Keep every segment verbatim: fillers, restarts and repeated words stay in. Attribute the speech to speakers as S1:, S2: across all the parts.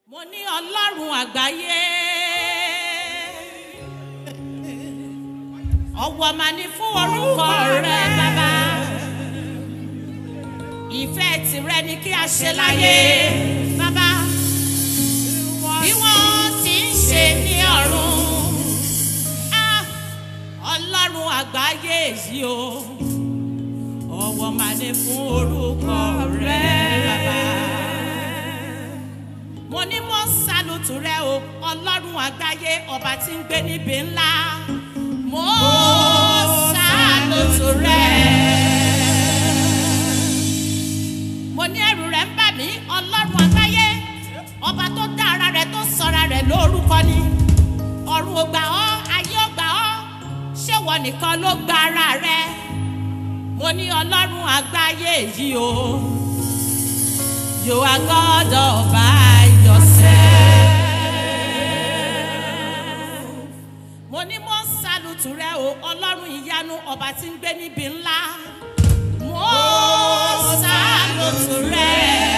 S1: Mo ní Ọlọ́run àgbáyé. Ọwọ́ máa ní fún orúkọ rẹ bàbá. Ìfẹ́ tìrẹ ni kí a ṣe láyé bàbá. Bí wọ́n ti ń ṣe ní ọ̀run. Ọlọ́run àgbáyé yìí o. Ọwọ́ máa ní fún orúkọ rẹ bàbá. Mo ní mo ń sálùtù rẹ o, Ọlọ́run àgbáyé, ọba tí ń gbé níbi ńlá. Mo ń sálùtù rẹ. Mo ní ẹ̀rù rẹ ń bà mí, Ọlọ́run àgbáyé, ọba tó dá ara rẹ tó sọra rẹ lórúkọ ni. Ọ̀run ò gbà ọ́, ayé ò gbà ọ́, ṣé wọ nìkan ló gba ara rẹ? Mo ní Ọlọ́run àgbáyé yìí o. You are God all by yourself. Mo ní mo ń sálùtù rẹ o, Ọlọ́run ìyanu, ọba tí ń gbé níbi ńlá. Mo ń sálùtù rẹ.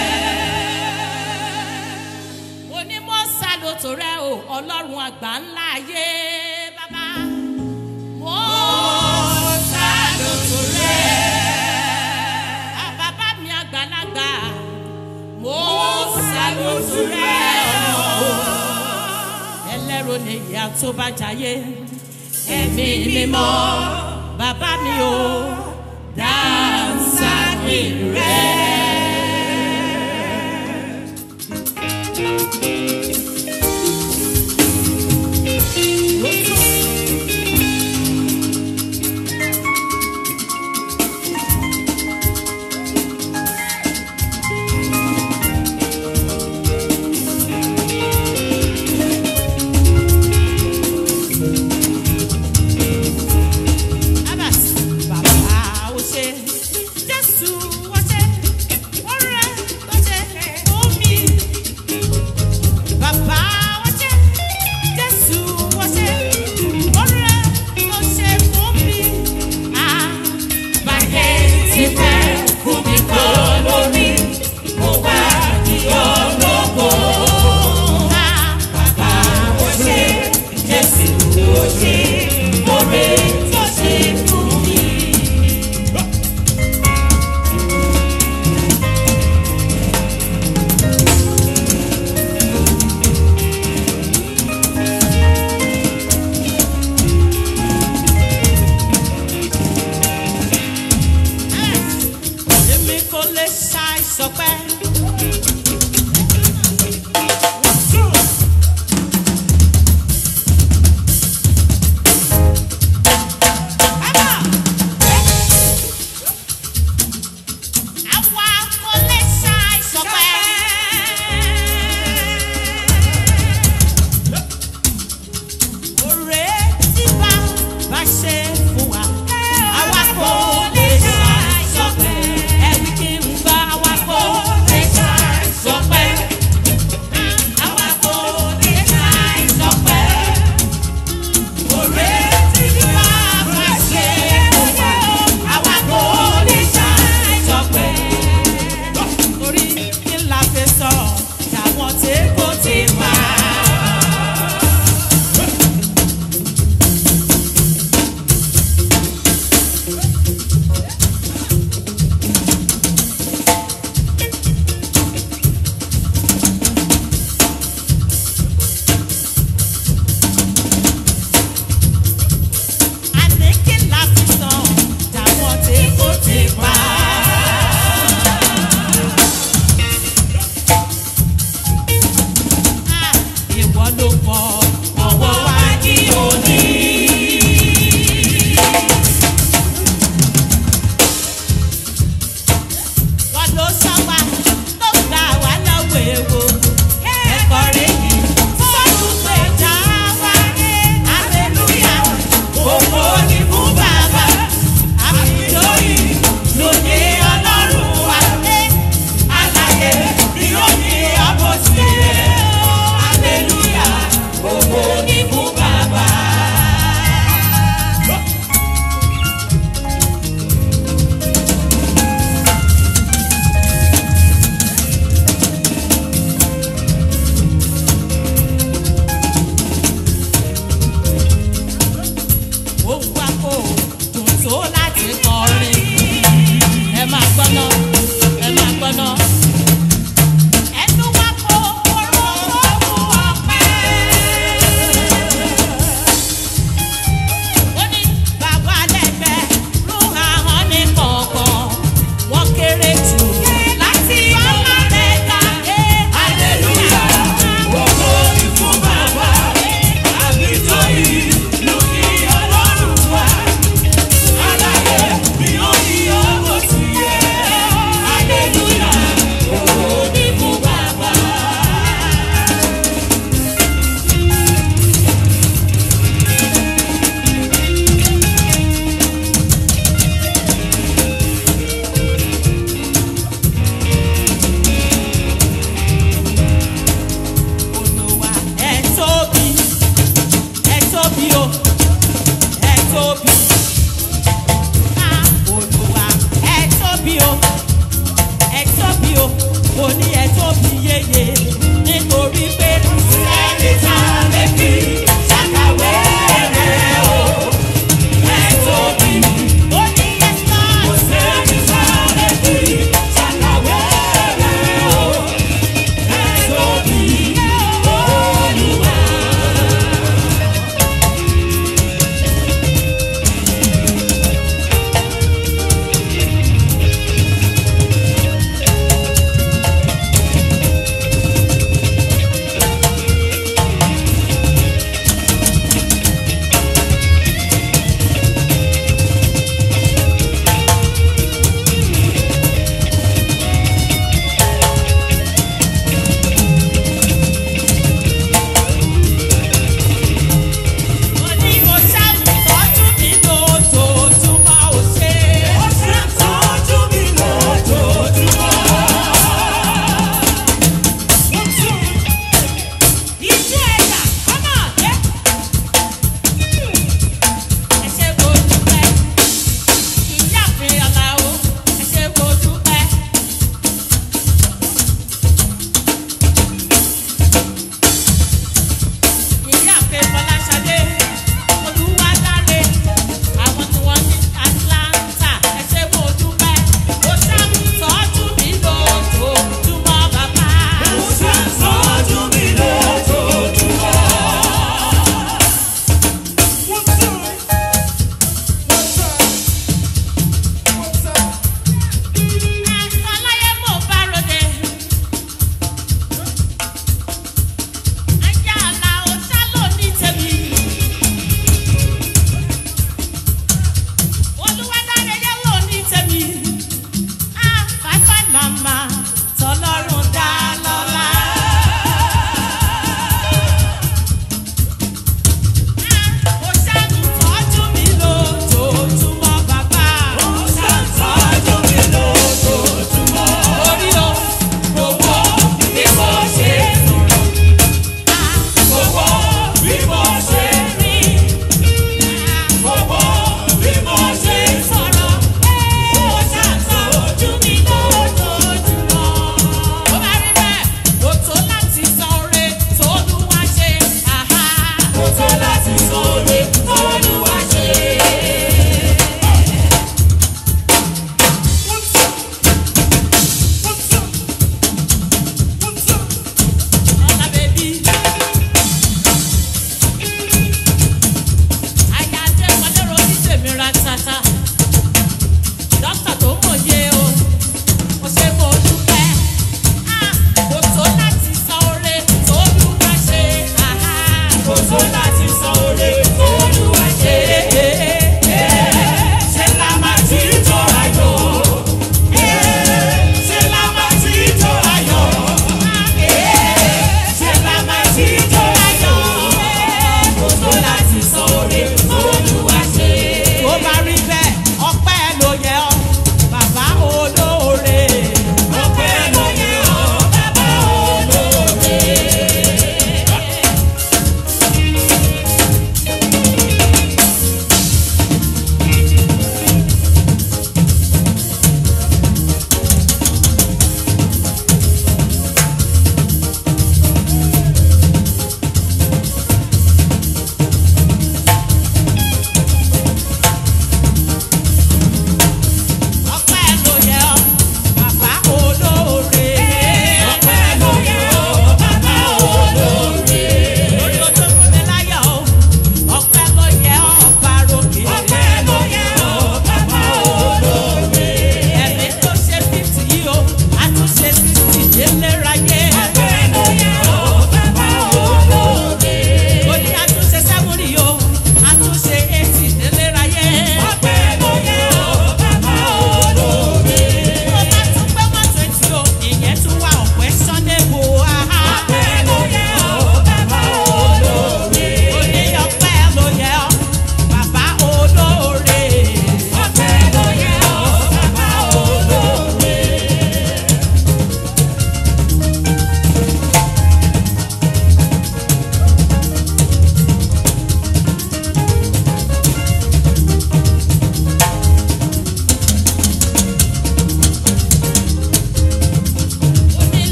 S1: Mo ní mo ń sálùtù rẹ o, Ọlọ́run àgbà ńlá ayé bàbá. Mo ń sálùtù rẹ. Bàbá mi àgbàlagbà. Mo sálùtù rẹ o. Ẹlẹ́rù ni ìyá tó bá jayé. Ẹ̀mí mímọ́ bàbá mi o. Dáńsákì rẹ.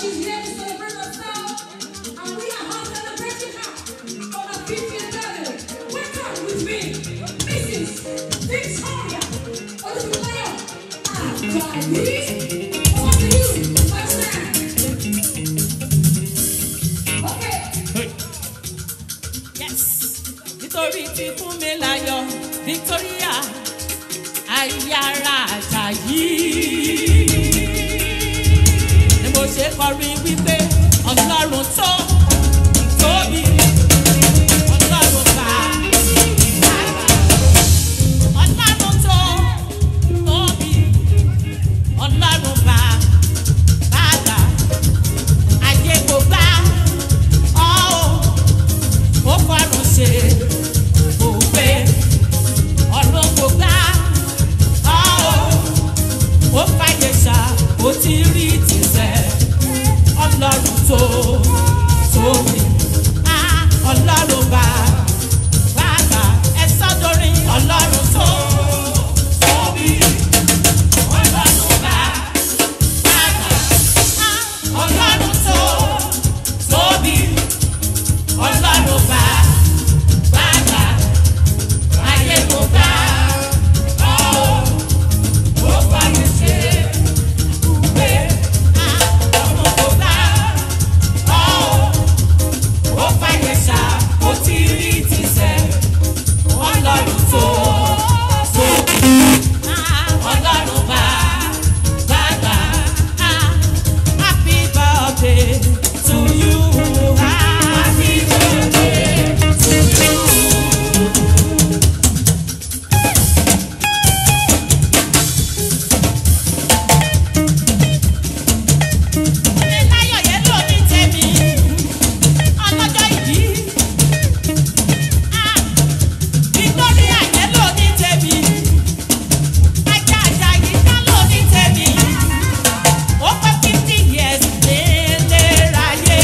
S2: she's here to celebrate herself. And we are all celebrating her on her fiftieth birthday. Welcome with me, Missus Victoria Olúfúnmiláyọ̀ Àjàyí. Over to you, my friend. Okay.
S1: Yes. Nítorí ti fún mi láyọ̀ Victoria Ayára Àjàyí. Ni mo ṣe kọrin wípé Ọlọ́run tó tóbi. Ọlọ́run bá Ọlọ́run tó tóbi. Ọlọ́run bá bàbá ayé kò gbà ọ́ ó fọ́run ṣe òwe ọ̀run kò gbà ọ́ ó fàyè ṣá ó ti rí tìṣẹ́ Ọlọ́run tó tóbi. Ọlọ́run bá bàbá ẹ sọ́dọ̀rí Ọlọ́run tó tóbi. Ọlọ́run bá bàbá Ọlọ́run tó tóbi. Ọlọ́run bá bàbá ayé kò gbà ọ́ ó fàyè ṣe òwe ọ̀run kò gbà ọ́ ó fàyè ṣá ó ti rí tìṣẹ́ Ọlọ́run tó tóbi. Ọlọ́run bá bàbá happy birthday to you. Happy birthday to you. Láyọ̀ yẹn ló ní tèmi ọlọ́jọ́ ìbí. Victoria yẹn ló ní tèmi. Ajá Àjàyí ká ló ní tèmi. Ó pẹ́ fifty years nílé ráyé.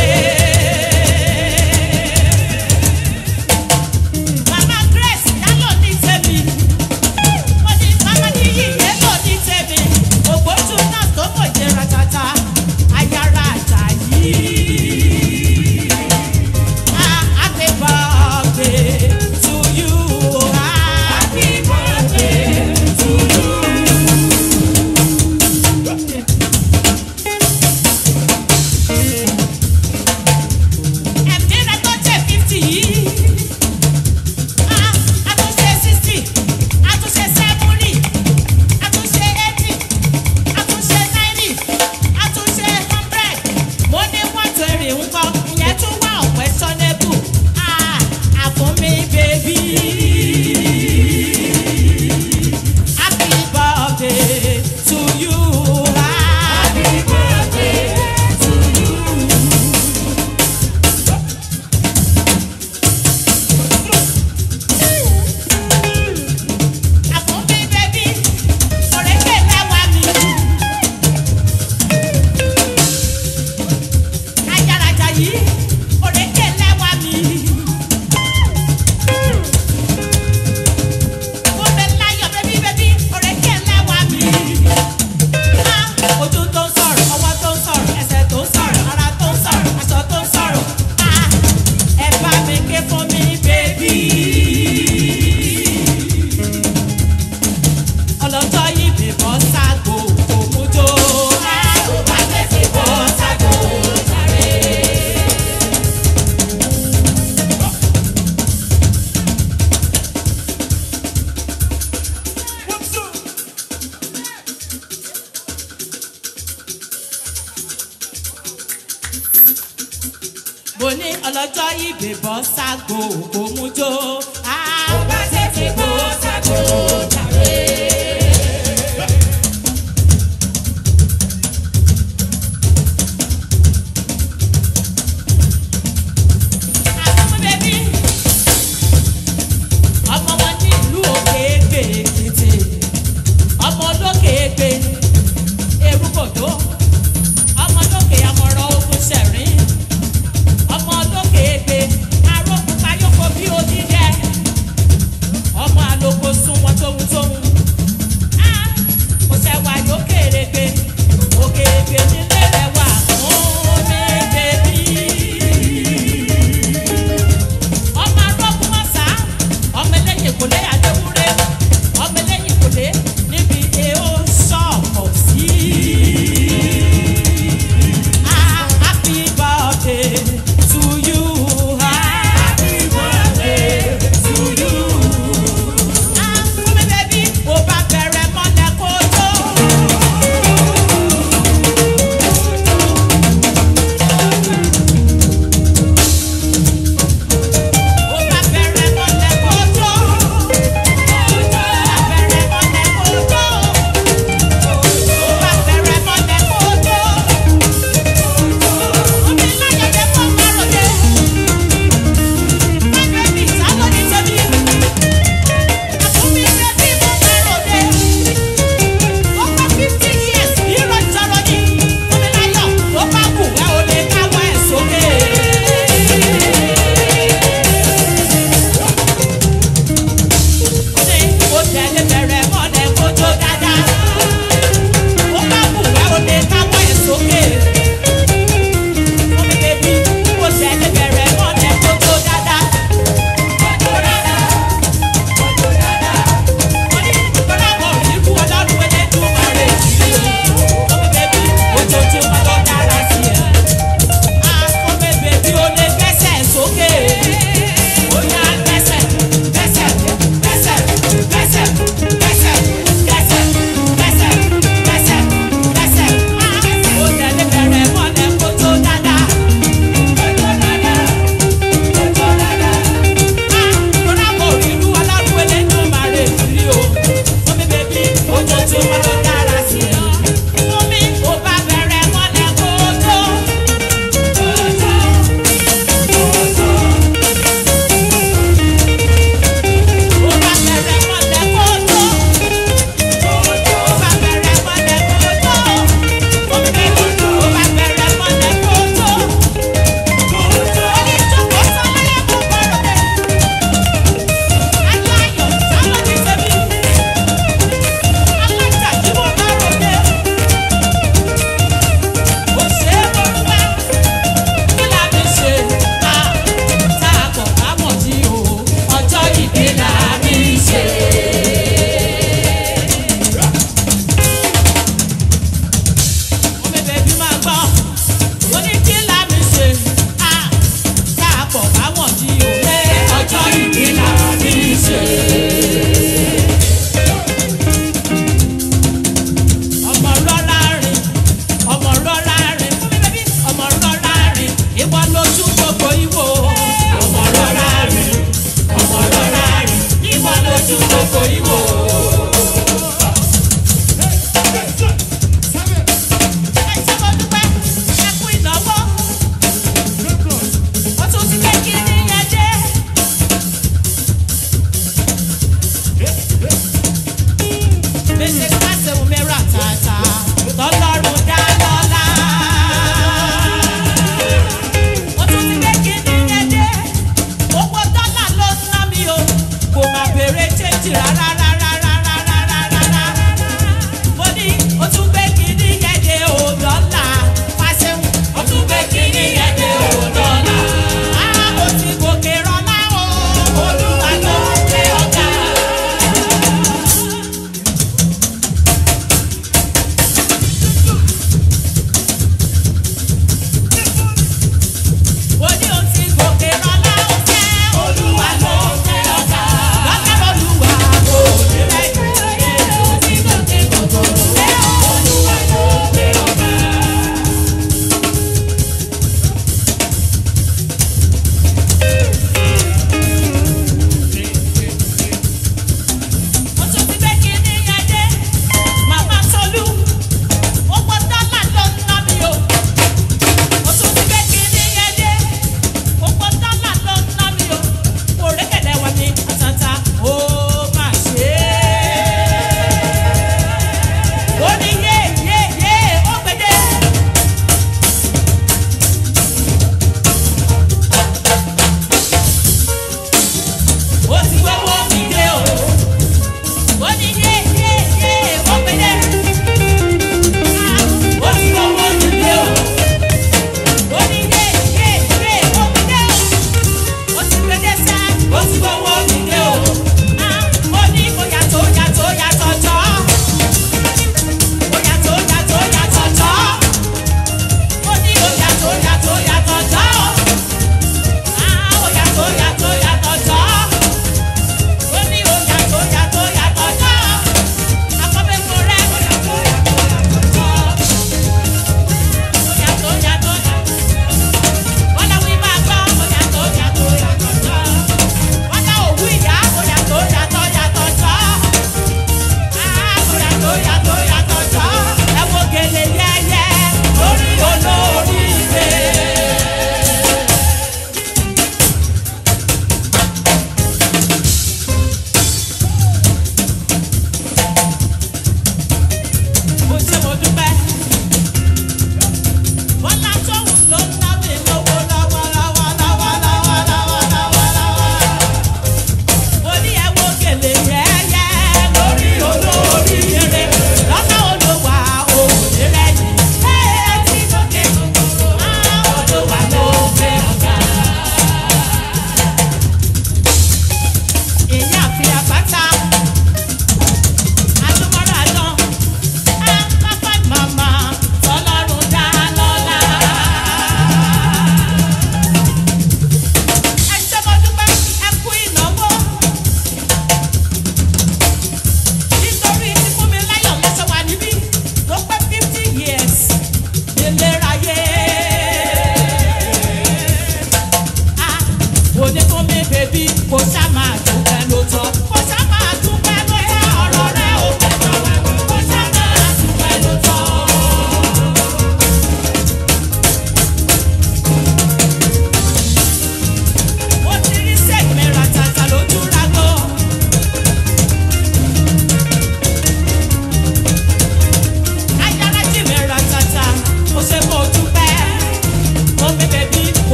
S1: Mama Grace ká ló ní tèmi. Mo ní Mama Níyì yẹn ló ní tèmi. Ògbójú náà tó mọ̀ jẹ́ ratata. Ayára Àjàyí. Ah, happy birthday to you. Happy birthday to you. Ẹ̀mí rẹ̀ tó jẹ́ fifty yìí. Ah, a tún ṣe sixty, a tún ṣe seventy, a tún ṣe eighty, a tún ṣe ninety, a tún ṣe hundred. Mo ní one twenty nǹkan, ìyẹn tún wà questionable. Ah, àfúnmi bèbí. Happy birthday to you. Happy birthday to you. Àfúnmi bèbí, òrékè lẹ́wà mi. Ayára Àjàyí, òrékè lẹ́wà mi. Fúnmiláyọ̀ bèbí bèbí, òrékè lẹ́wà mi. Ah, ojú tó ń sọ̀rọ̀, ọwọ́ tó ń sọ̀rọ̀, ẹsẹ̀ tó ń sọ̀rọ̀, ara tó ń sọ̀rọ̀, aṣọ tó ń sọ̀rọ̀. Ah, ẹ bá mi ké fún mi bèbí. Ọlọ́jọ́ yìí mi bọ́ ságo òmùjó. Ó bá tẹ̀sí bọ́ ságo jàre. Mo ní ọlọ́jọ́ ìbè bọ́ ságo òmùjó. Ó bá tẹ̀sí bọ́ ságo jàre. Àfúnmi bèbí, ọmọ wọn ní ìlú Òkè-Ègbè Èkìtì. Ọmọ olókè-ègbè Èrúkòdó. Ọmọ olókè Amọ̀ràn Ogun Ṣẹ̀rín. Ọmọ olókè-ègbè Arókùnkáyókò bí odídẹ. Ọmọ àlòkò sún wọn tóhun tóhun.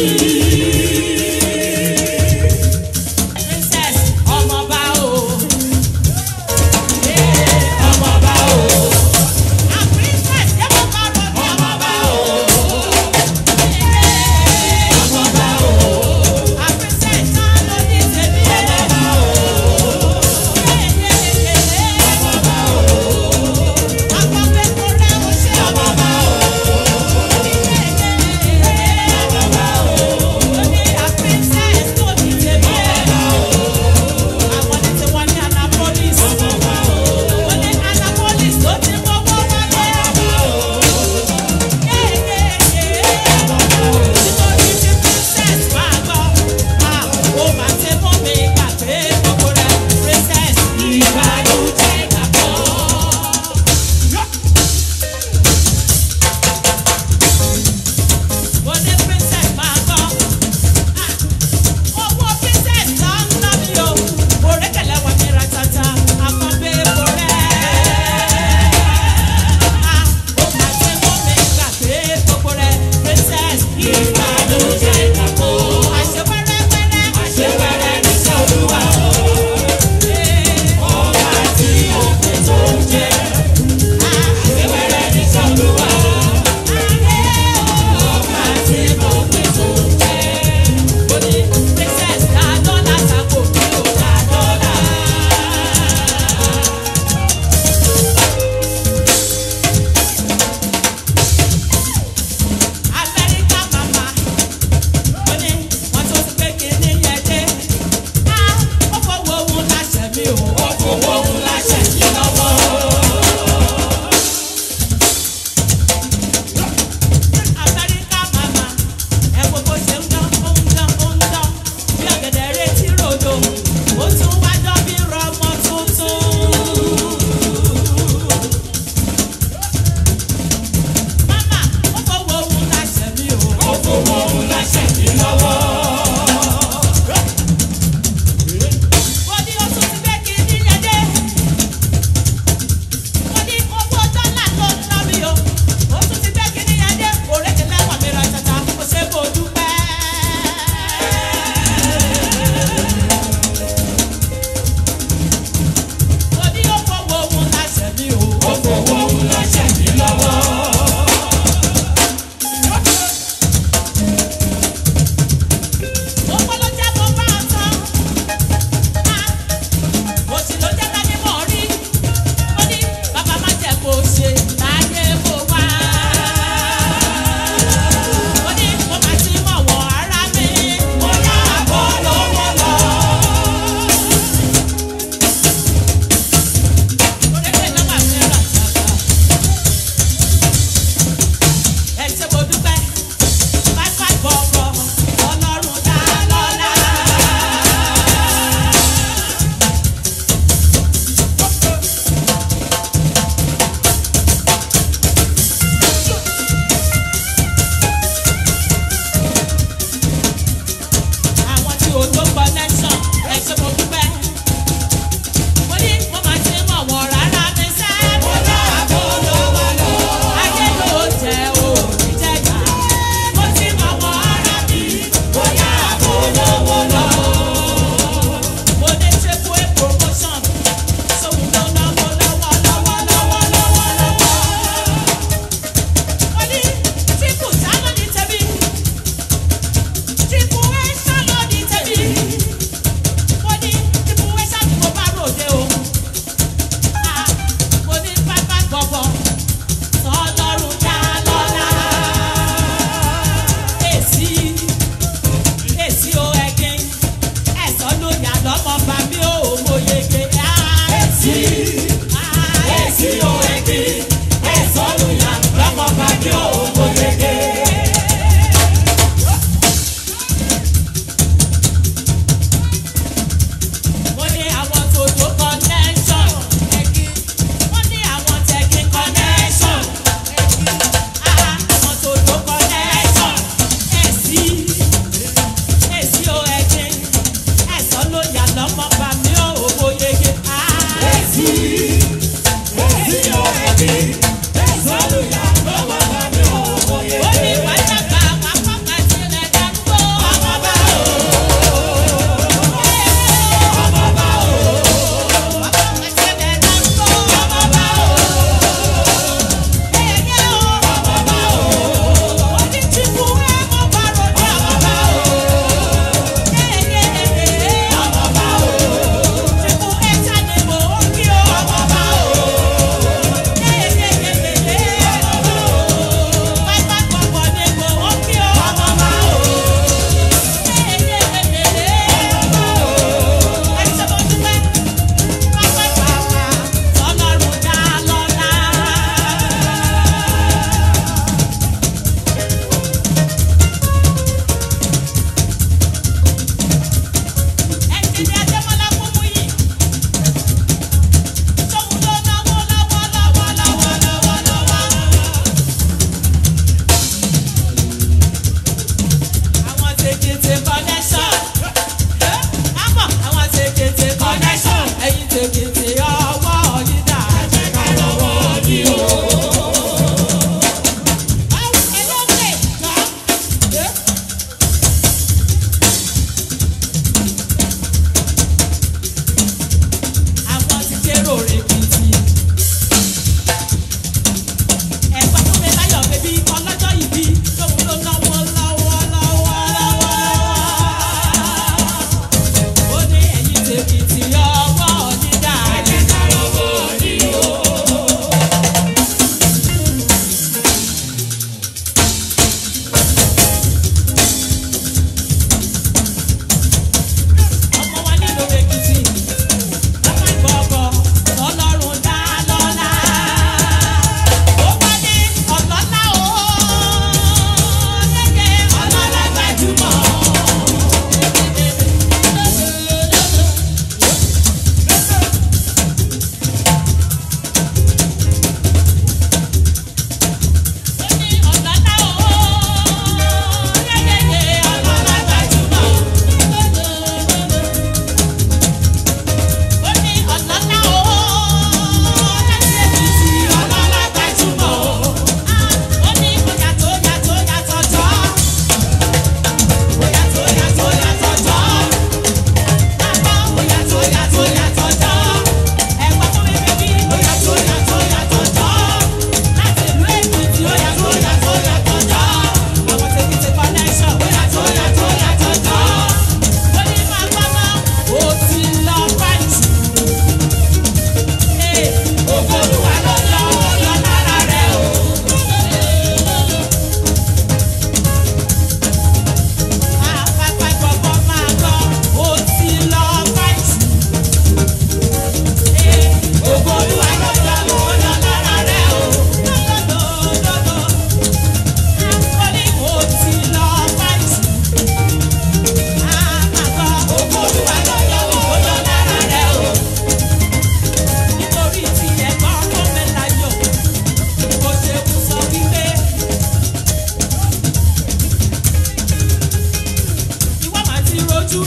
S1: Oh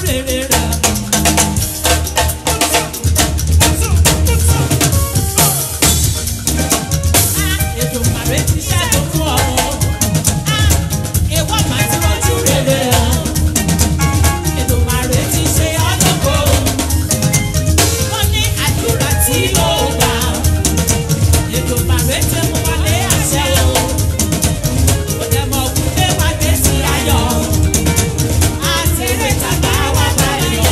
S1: rere rẹ̀. Èdùmàrè ti ṣẹ́gun fún ọ. Ìwọ máa ti rojú rere rẹ̀. Èdùmàrè ti ṣe ọ́ lógo. Wọ́n ní àdúrà tí yóò gbà. Èdùmàrè ti mú wálé àṣẹ o. Ó dẹ̀ mọ̀ kú pé wá dé sí ayọ̀. Àtẹ̀rẹ̀ tàbá wá báyọ̀.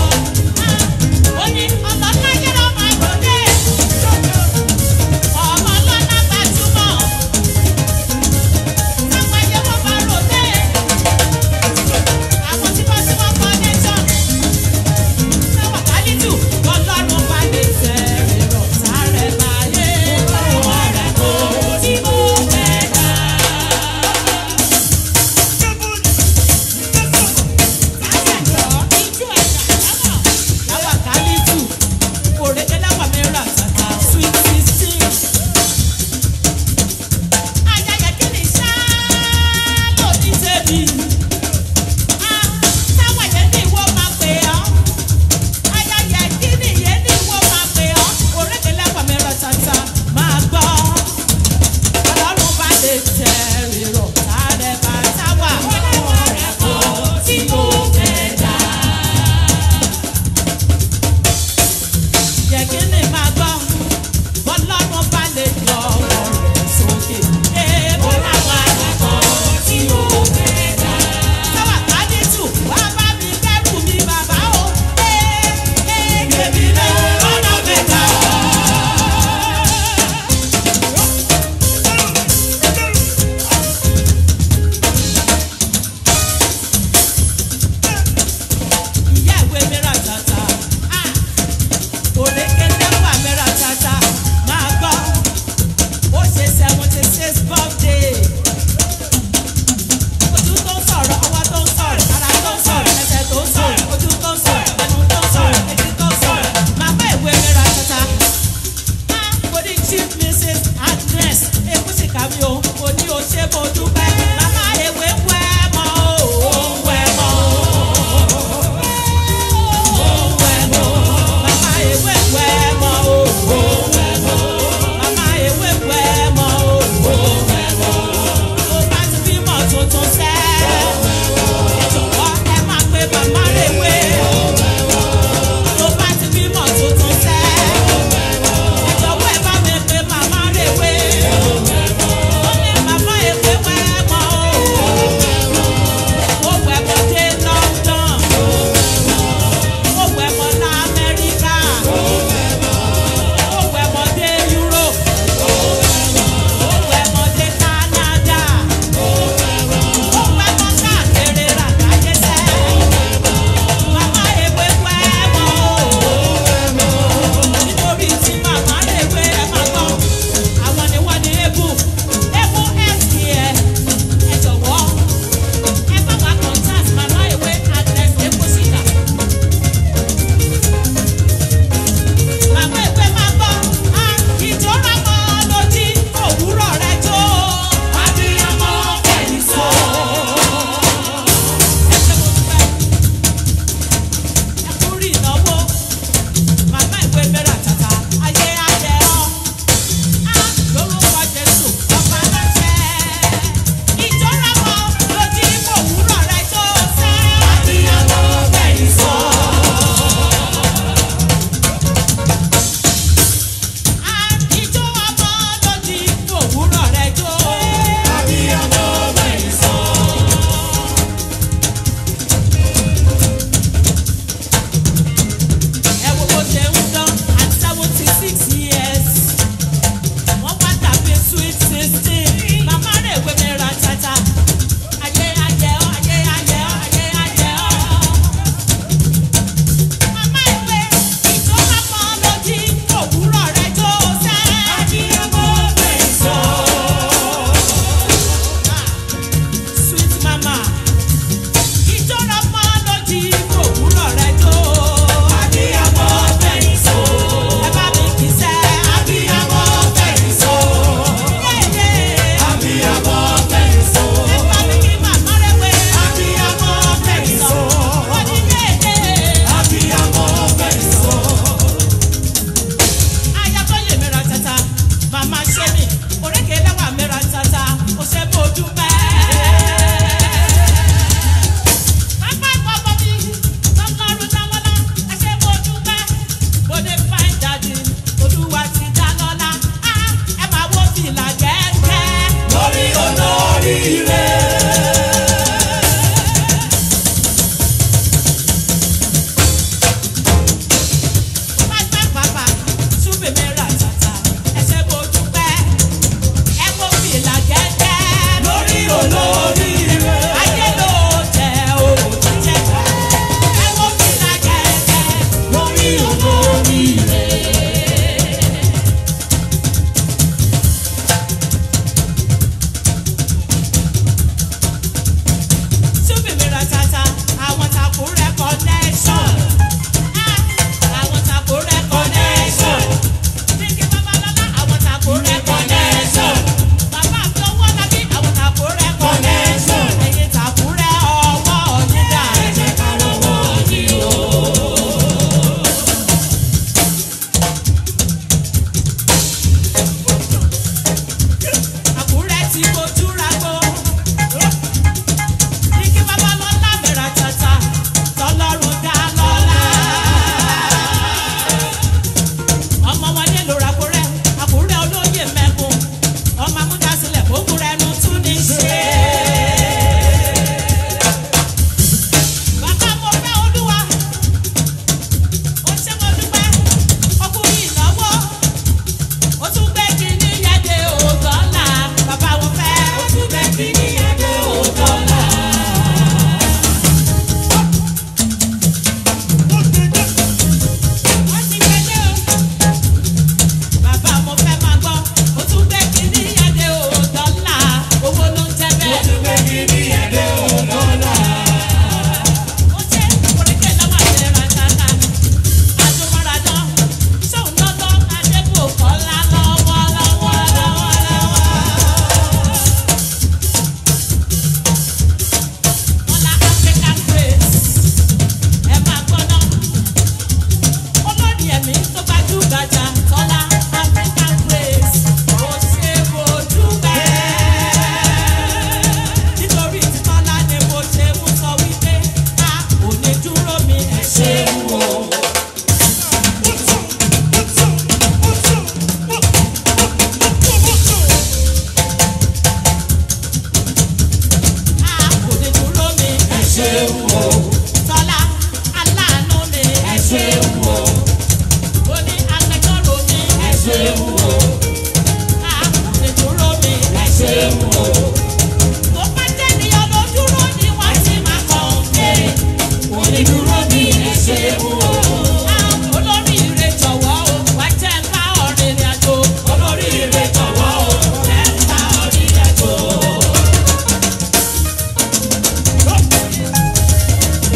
S3: ṣeun o.
S1: Tọ́lá aláàánú mi.
S3: Ẹ ṣeun o.
S1: Ó ní agbẹjọ́rò mi.
S3: Ẹ ṣeun o.
S1: Àpòlẹ̀dúró mi.
S3: Ẹ ṣeun o.
S1: Tó bá jẹ́ ènìyàn ló dúró ni wọ́n ti máa kàn ń pè.
S3: Onídùúró mi ẹ ṣeun o.
S1: Olóríire jọ̀wọ́ o, wá jẹ́ ń bá ọ̀rẹ́ ìrìn àjò.
S3: Olóríire jọ̀wọ́ o. Ẹ ń bá oríire tó.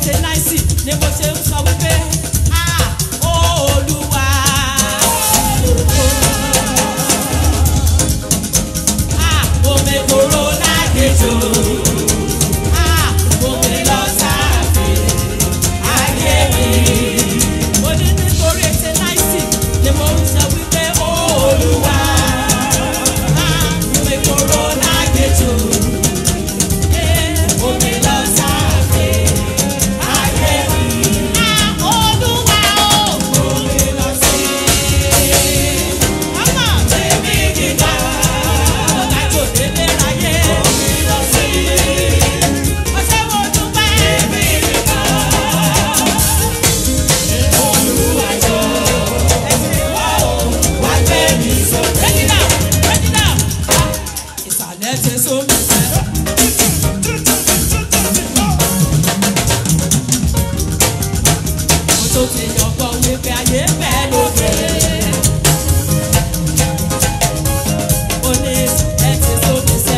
S1: eighty ninety ni mo ṣe ń sọ wípé ah Olúwa. Ah omi kúrò lágbèjò. Ah omi lọ sáàfin ayé mi. Mo ní nítorí eighty ninety ni mo ń sọ wípé Olúwa. Ah omi kúrò lágbèjò. Omi lọ sáàfin ayé mi. Ah Olúwa o. Omi lọ sí. Ọmọ tèmi gíga. Ọ̀gá tó délé ráyé. Omi lọ sí. Ọṣẹ́ mo dúpẹ́. Tèmi gíga. Olúwa jọ. Ẹsẹ̀ wá o. Wá gbé mi sókè. Break it down, break it down. Ìsàlẹ̀ ti sún mi sẹ́rọ̀. Mo tó ti yọ̀gbọ́n wípé ayé bẹ́ẹ̀ lókè. Mo ní ẹ ti sún mi sẹ́.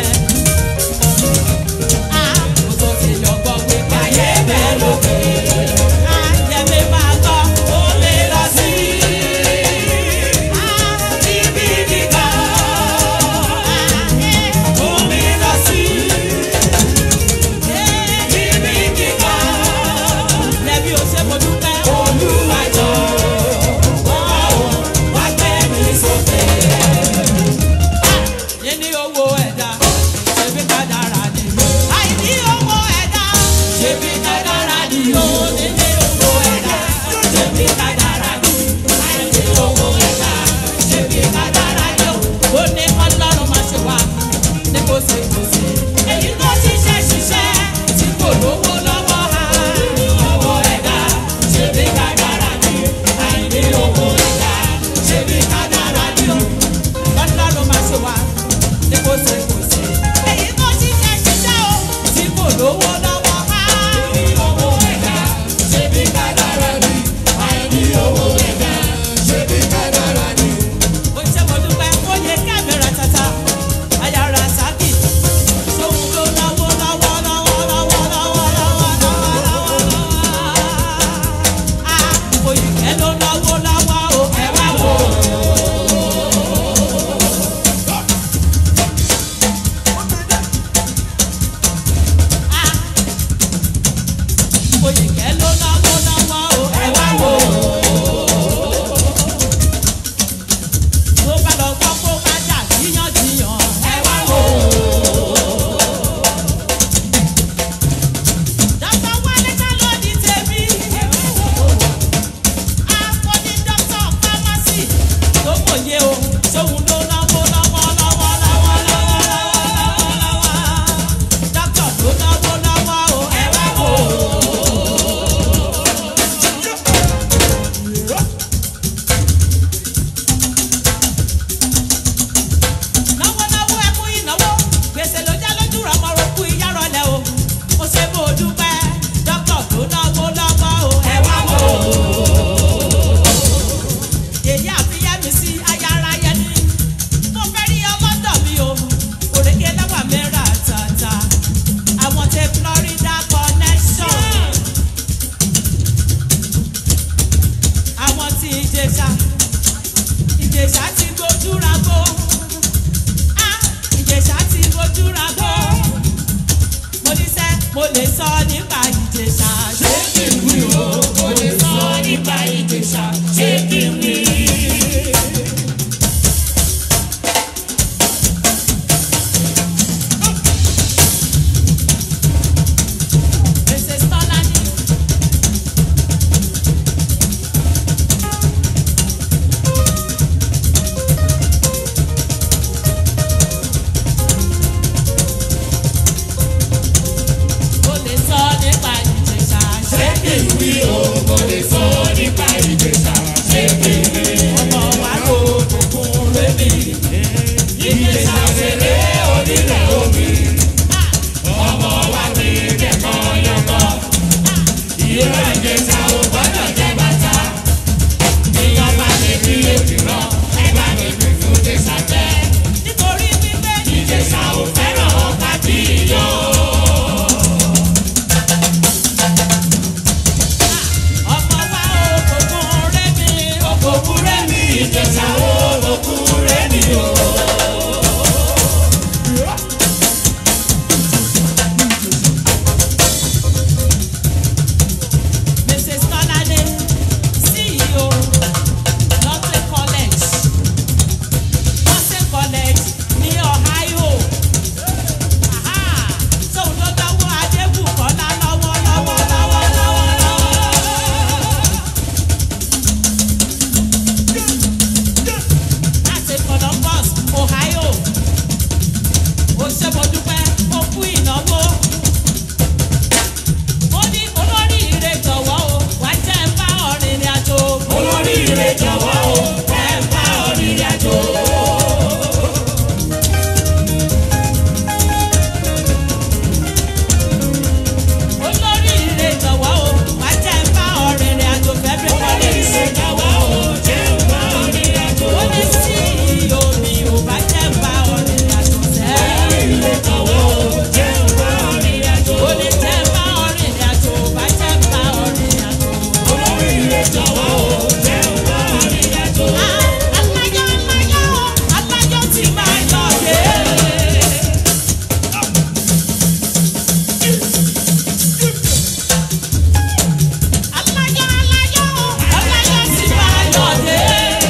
S1: Ah, mo tó ti yọ̀gbọ́n wípé ayé bẹ́ẹ̀ lókè. Ah, Yẹmi máa gbọ́, ó lè lọ sí. Ah, ibi gíga. Ah, eh, omi lọ sí. Eh, ibi gíga. Lẹ́bí o ṣe mo dúpẹ́. Olúwa jọ. Wá o, wá gbé mi sókè. Ah, níní owó ẹ̀dá, ṣebí kádàrá ni. Àìní owó ẹ̀dá, ṣebí kádàrá ni o. Níní owó ẹ̀dá, ṣebí kádàrá ni. Àìní owó ẹ̀dá, ṣebí kádàrá ni o. Ó ní Ọlọ́run máa ṣe wá ní kò sí kò sí. Èyí tó ṣiṣẹ́ ṣiṣẹ́ tí kò lówó lọ́wọ́ ha. Àìní owó ẹ̀dá, ṣebí kádàrá ni. Àìní owó ẹ̀dá, ṣebí kádàrá ni o. Ọlọ́run máa ṣe wá ní kò sí kò sí. Èyí tó ṣiṣẹ́ ṣiṣẹ́ o tí kò lówó lọ́wọ́ ha. Àìní owó ẹ̀dá, ṣebí kádàrá ni. Àìní owó ẹ̀dá, ṣebí kádàrá ni. Ó ṣe mo dúpẹ́ ó yẹ kámẹ́rà tata ayára sákì sóhun ló lọ́wọ́ lọ́wọ́ lọ́wọ́ lọ́wọ́ lọ́wọ́ lọ́wọ́ lọ́wọ́ lọ́wọ́. Ah Oyinke ló lọ́wọ́ lọ́wọ́ o ẹ wá wò ó. Ah Oyinke ló lọ́wọ́ lọ́wọ́ o ẹ wá wò ó. Tó bá lọ gbọ́ kó má jà jíyànjíyàn ẹ wá wò ó. Dọ́kítà Wálé ká ló di tèmi ẹ wá wò ó. Àfọ̀dí dọ́kítà fámásì tó mòye o sóhun ló náwó lọ́wọ́ lọ́wọ́ lọ́wọ́ lọ́wọ́ lọ́wọ́ lọ́wọ́. Dọ́kítà ló náwó lọ́wọ́ o ẹ wá wò ó. Náwó náwó ẹkú ìnáwó gbèsè ló já lójú rọmọ roku ìyá rọlẹ̀ o. Mo ṣe mo dúpẹ́ dọ́kítà tó náwó lọ́wọ́ o ẹ wá wò ó. Èyí àfiyẹ́mi sí ayára yẹni. Mo fẹ́ rí ọlọ́dọ̀ mi o. Òrèké láwà mẹ́ra tàtà. Àwọn tẹ Florida connection. Àwọn tí Ìjẹ̀ṣà. Ìjẹ̀ṣà ti gbójú rago. Ah Ìjẹ̀ṣà ti gbójú rago. Mo ní sẹ́ mo lè sọ nípa Ìjẹ̀ṣà. Ṣé kí n wí o? Mo lè sọ nípa Ìjẹ̀ṣà. Ṣé kí n wí? Missus Tọ́lání. Mo lè sọ nípa Ìjẹ̀ṣà. Ṣé kí n wí o? Mo lè sọ nípa Ìjẹ̀ṣà. Ṣé kí n wí? Ọmọ wa ló kúkún rémi. Ìjẹ̀ṣà òṣèré onílẹ̀ omi. Ọmọ wa ní kẹ́kọ̀ọ́ yọkọ̀. Ìrọ̀ Ìjẹ̀ṣà ò gbọ́dọ̀ jẹ́ bàtà. Ìyọ̀ bá lè fi èdè rán. Ẹ bá mi fi fún Ìjẹ̀ṣà jẹ́. Nítorí wípé Ìjẹ̀ṣà ò fẹ́ràn ọkà tí iyọ̀.
S3: jọ̀wọ́ o jẹ́ wá rìn àjò.
S1: Aláyọ̀ aláyọ̀ aláyọ̀ tí máa lọ dé. Aláyọ̀ aláyọ̀ aláyọ̀ tí máa lọ dé.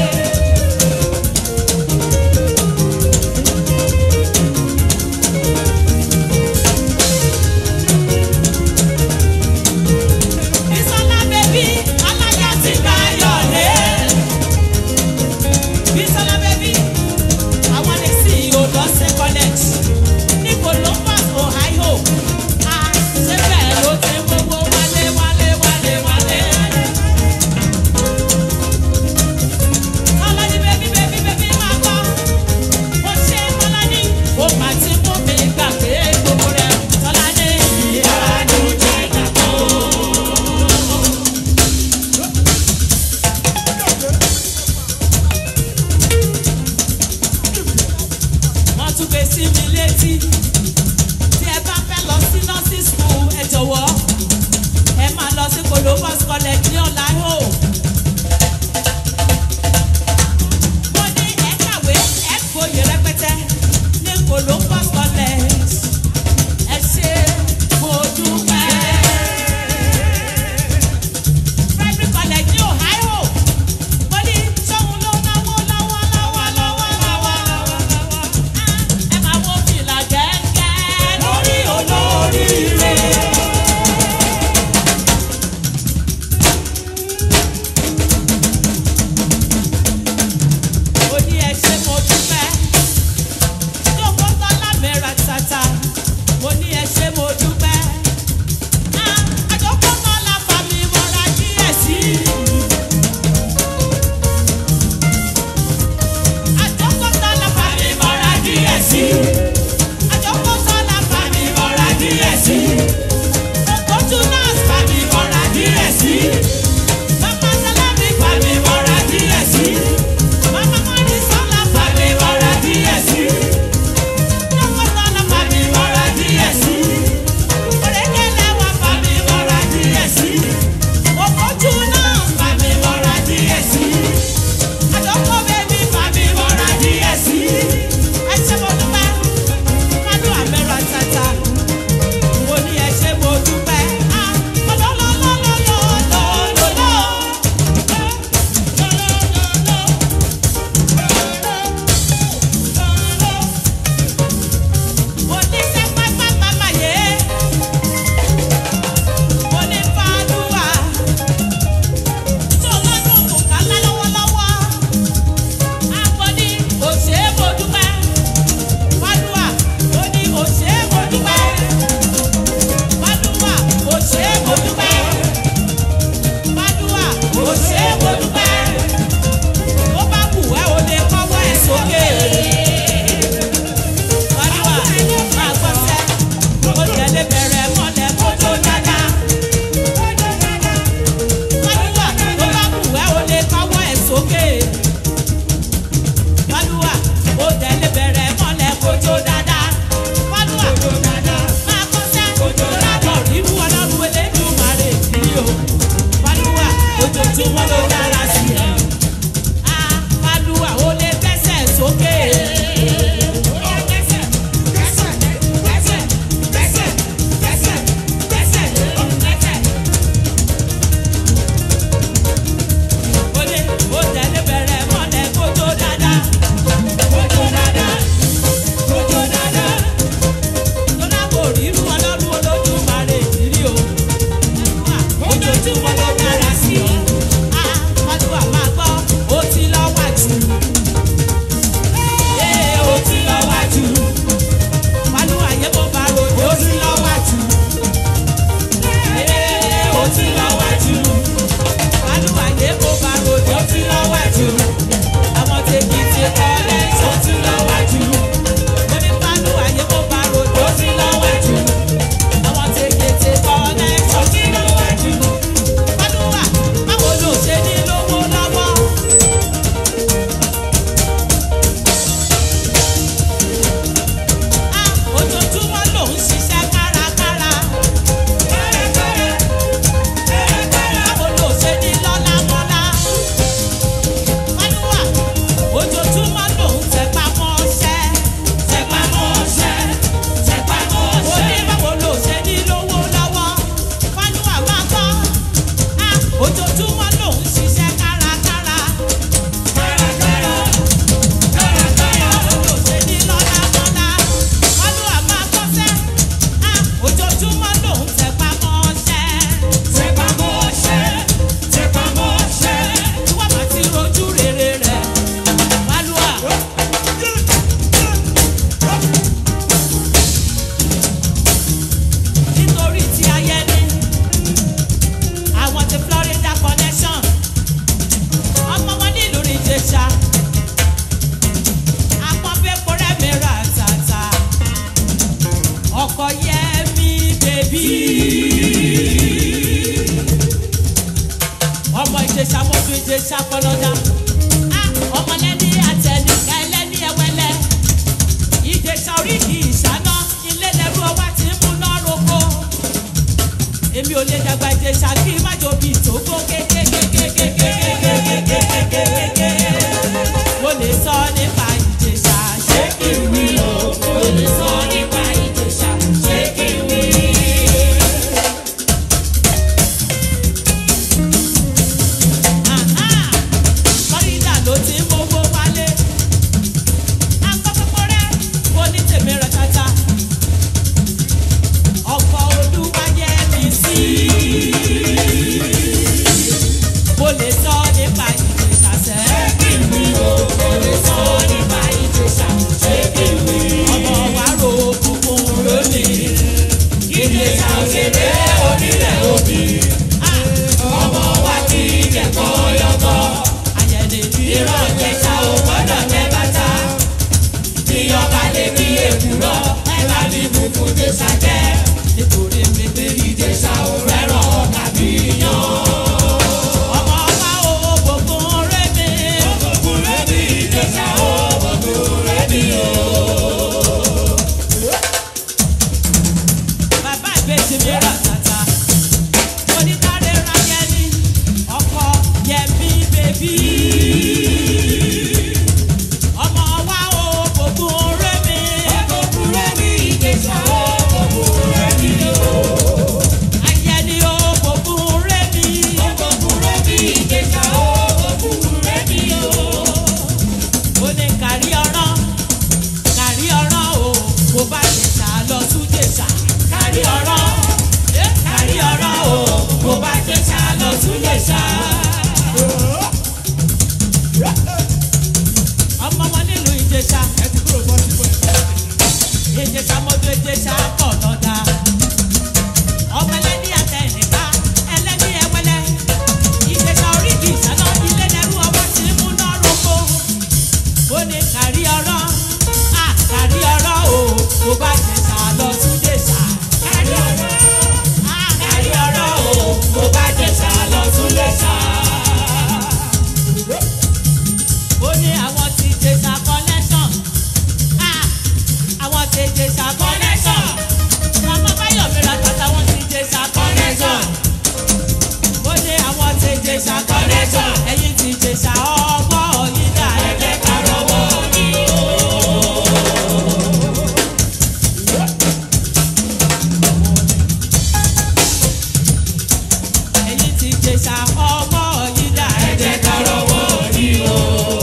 S1: Bísọ́lá bébí aláyọ̀ tí máa lọ dé. Bísọ́lá bébí àwọn lè sí Olọ́sẹ̀ college ní Columbus, Ohio. A ṣe bẹ́ẹ̀ ló ti ń gbogbo wálé wálé wálé wálé. Tọ́lání bébí bébí bébí máa gbọ́. Ó ṣe Tọ́lání, ó máa ti mú mi gbàgbé gbogbo rẹ̀. Tọ́lání ìyanu jẹ́ ìdàgbọ́. Wọ́n tún gbé sí mi létí. Tí ẹ bá fẹ́ lọ sí nursing school, ẹ jọ̀wọ́ ẹ máa lọ sí Columbus college ní Ohio. Mo ní ẹ kàwé ẹ gboyè rẹpẹtẹ ní Columbus college. Ẹ ṣé mo dúpẹ́. Primary college ní Ohio. Mo ní sóhun ló náwó lọ́wọ́ lọ́wọ́ lọ́wọ́ lọ́wọ́ lọ́wọ́. Ẹ máa wo fìlà gẹ́gẹ́ lórí olóríire. Mo ní ẹ ṣé mo dúpẹ́. Jókòó Tọ́lá mẹ́ra tata. Mo ní ẹ ṣé mo dúpẹ́. Ah, àjọpọ̀ Tọ́lá fa mi mọ́ra díẹ̀ sí i. Àjọpọ̀ Tọ́lá fa mi mọ́ra díẹ̀ sí i. Àjọpọ̀ Tọ́lá fa mi mọ́ra díẹ̀ sí i. Ògbójú nọ́ọ̀sì fa mi mọ́ra díẹ̀ sí i. Mama Salami fa mi mọ́ra díẹ̀ sí i. Mama Mọ́nísọ́lá fa mi mọ́ra díẹ̀ sí i. Jókòó Tọ́lá fa mi mọ́ra díẹ̀ sí i. Òrékelẹ́wà fa mi mọ́ra díẹ̀ sí i. Ògbójú nọ́ọ̀sì fa mi mọ́ra díẹ̀ sí i. Àjọpọ̀ bébí fa mi mọ́ra díẹ̀ sí i. Ẹ ṣé mo dúpẹ́. Mádùn àmẹ́rà tata. Mo ní ẹ ṣé mo dúpẹ́. Ah, lọ́lọ́lọ́lọ́lọ́lọ́lọ́. Mo ní sẹ́pẹ́ pápá máyé. Mo ní fàdúrà. Tó lọ́dún kò kálá lọ́wọ́lọ́wọ́. Àpọ̀ní òṣè mo dúpẹ́. Fàdúrà ó ní òṣè mo dúpẹ́. Fàdúrà òṣè mo dúpẹ́. Fàdúrà òṣè mo dúpẹ́. Ó bá wù ẹ́ o lè kọ́wọ́ ẹ̀ sókè. Fàdúrà máa gbọ́sẹ̀. Ó tẹ̀lé bẹ̀rẹ̀ mọ́lẹ̀ kó tó dáadáa. Fàdúrà ó bá wù ẹ́ o lè kọ́wọ́ ẹ̀ sókè. Fàdúrà ó tẹ̀lé bẹ̀rẹ̀ mọ́lẹ̀ kó tó dáadáa. Fàdúrà máa gbọ́sẹ̀. Lábọ̀ rírú ọlọ́run Elédùmarè yìí o. Fàdúrà ojoojúmọ́ ló dára sí ẹ. Ah, Fàdúrà ó lè gbẹ́sẹ̀ sókè. Ó lè ó tẹ̀lé bẹ̀rẹ̀ mọ́lẹ̀ kó tó dáadáa. Kó tó dáadáa. Kó tó dáadáa. Tó lábọ̀ rírú ọlọ́run Olódùmarè yìí o. Fàdúrà ojoojúmọ́ ló dára sí ọ. Ah, Fàdúrà máa gbọ́ ó ti lọ wájú. Ee, ó ti lọ wájú. Fàdúrà yẹ kó bá ròyìn ó ti lọ wájú. Ee, ó ti lọ wájú. Fàdúrà yẹ kó bá ròyìn ó ti lọ wájú. Àwọn tèmi ti kọ́ lẹ́sọ̀ ó ti lọ wájú. Mo ní Fàdúrà yẹ kó bá ròyìn ó ti lọ wájú. Àwọn tèmi ti kọ́ lẹ́sọ̀ ó ti lọ wájú. Ìjẹ̀ṣà mọ́tò Ìjẹ̀ṣà pọnọdà. Ọmọlẹ́ni àtẹnìkà ẹlẹ́ni ẹ̀wẹ́lẹ́. Ìjẹ̀ṣà oríkì ìṣáná ilé lẹ́rú ọwá tí ń mú lọ́rùkọ. Èmi ò lè dàgbà Ìjẹ̀ṣà kí má jò bí ìtókò kékékékékékékékékékékékéké. Mo lè sọ nípa Ìjẹ̀ṣà ṣé kí n wí o. Mo lè sọ nípa Ìjẹ̀ṣà ṣé kí n wí. Florida ló ti ń mówó wálé. Akọ́kọ́kọ́ rẹ̀ mo ní tèmi rẹ̀ tata. Ọkọ̀ Olúwayé mi sí. Mo lè sọ nípa Ìjẹ̀ṣà sẹ́. Ṣé kí n wí o? Mo lè sọ nípa Ìjẹ̀ṣà ṣé kí n wí. Ọmọ wa ro kúkún lónìí. Ìjẹ̀ṣà òṣèré onílẹ̀ òbí. Ọmọ wa ti jẹ̀kọ́ yọkọ́. Àyẹ̀dẹ̀ ìran Ìjẹ̀ṣà ò gbọ́dọ̀ tẹ bàtà. Ìyọba lè fi èkúrọ́. Ẹ bá mi bùkún Ìjẹ̀ṣà jẹ́. Nítorí pépé Ìjẹ̀ṣà ò rẹ́rọ̀ tàbí yan. Ọmọ wa ò gbógun rẹ́mi. Gbógun rẹ́mi Ìjẹ̀ṣà ò gbógun rẹ́mi o. Bàbá ìbejì mi rà tata. Oníkàrẹ́ ra yẹni. Ọkọ Yẹmí bèbí. Ọmọ wa ò gbógun rẹ́mi. Gbógun rẹ́mi Ìjẹ̀ṣà ò gbógun rẹ́mi o. Ayẹni ò gbógun rẹ́mi. Gbógun rẹ́mi Ìjẹ̀ṣà ò gbógun rẹ́mi o. Ó ní kárí ọ̀rọ̀ kárí ọ̀rọ̀ o. Mo bá Ìjẹ̀ṣà lọ sún Ìjẹ̀ṣà. Kárí ọ̀rọ̀ kárí ọ̀rọ̀ o. Mo bá Ìjẹ̀ṣà lọ sún Ìjẹ̀ṣà. Ọmọ wọn nílùú Ìjẹ̀ṣà. Ìjẹ̀ṣà mọ́tò Ìjẹ̀ṣà pọ̀ lọ́dà. Ọmọ ẹlẹ́ni àtẹnìká ẹlẹ́ni ẹwẹ́lẹ́. Ìjẹ̀ṣà oríkì ìṣáná ilé lẹ́rú ọwọ́ tí ń mú lọ́rùkọ. Ó ní kárí ọ̀rọ̀ à kárí ọ̀rọ̀ o. Mo bá Ìjẹ̀ṣà lọ sún Ìjẹ̀ṣà. Kárí ọ̀rọ̀ à kárí ọ̀rọ̀ o. Mo bá Ìjẹ̀ṣà lọ sún Ìjẹ̀ṣà. Ó ní àwọn ti Ìjẹ̀ṣà connection. Ah, àwọn ti Ìjẹ̀ṣà connection. Ọmọ Báyọ̀ mi ra tata wọn ti Ìjẹ̀ṣà connection. Ó ní àwọn ti Ìjẹ̀ṣà connection. Ẹ̀yin ti Ìjẹ̀ṣà ọgbọ́n yìí dà ẹ̀jẹ̀ ká rọwọ́ mi o. Ẹ̀yin ti Ìjẹ̀ṣà ọgbọ́n yìí dà ẹ̀jẹ̀ ká rọwọ́ mi o.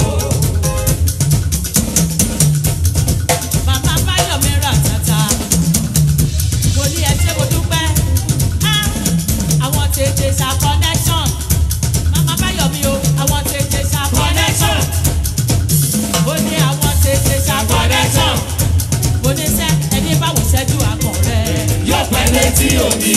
S1: Màmá Báyọ̀ mi ra tata. Mo ní ẹ ṣé mo dúpẹ́. Ah, àwọn ti Ìjẹ̀ṣà connection. Màmá Báyọ̀ mi o, àwọn ti Ìjẹ̀ṣà connection. Mo ní àwọn ti Ìjẹ̀ṣà connection. Mo ní sẹ́ ẹni báwo ṣẹ́jú àkàn rẹ̀. Yóò pẹ́ létí omi.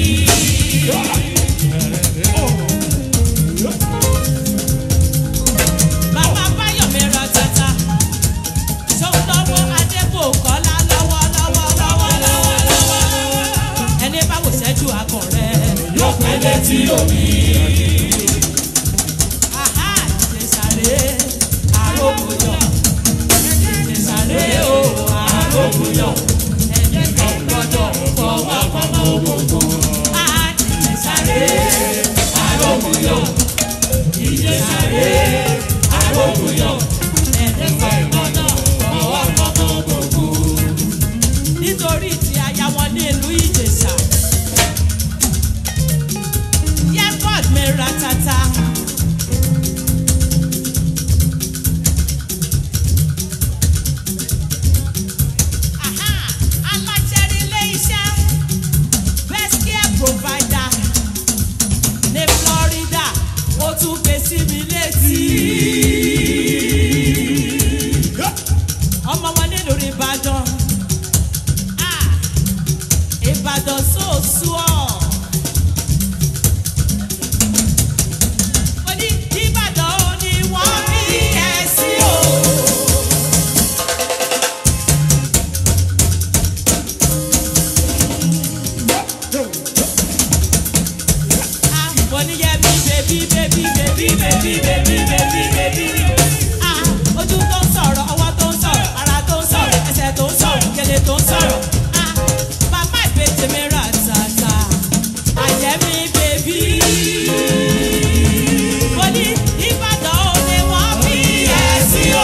S1: Màmá Báyọ̀ mi ra tata. Ṣòun lọ́wọ́ Adébò Kọ́lá lọ́wọ́ lọ́wọ́ lọ́wọ́ lọ́wọ́ lọ́wọ́. Ẹni báwo ṣẹ́jú àkàn rẹ̀. Yóò pẹ́ létí omi. Aha, Ìjẹ̀ṣà rèé, àròkùyọ̀. Ìjẹ̀ṣà rèé o, àròkùyọ̀. Ẹni kan gbọ́dọ̀ fọwọ́ fọmọ ògùnkùn. Ah, Ìjẹ̀ṣà rèé, àròkùyọ̀. Ìjẹ̀ṣà rèé, àròkùyọ̀. Ẹni kan gbọ́dọ̀ fọwọ́ fọmọ ògùnkùn. Nítorí ti aya wọn ní ìlú Ìjẹ̀ṣà. Yẹ́pọ̀d mi ra tata. Aha, aláṣẹ ilé iṣẹ́ best care provider ní Florida. Ó tún ké sí mi létí. Ọmọ wọn nílùú Ìbàdàn. Ah, Ìbàdàn sóòsù ọ̀. Mo ní Ìbàdàn ò ní wọ́n rí ẹ sí o. Ah, mo ní Yẹmí bèbí. bèbí bèbí bèbí bèbí bèbí bèbí bèbí. Ah, ojú tó ń sọ̀rọ̀, ọwọ́ tó ń sọ̀rọ̀, ara tó ń sọ̀rọ̀, ẹsẹ̀ tó ń sọ̀rọ̀, gèlè tó ń sọ̀rọ̀. Ah, màmá ìbejì mi rà tàtà, àyẹ̀mí bèbí. Mo ní Ìbàdàn ò ní wọ́n bí ẹ̀ sí o.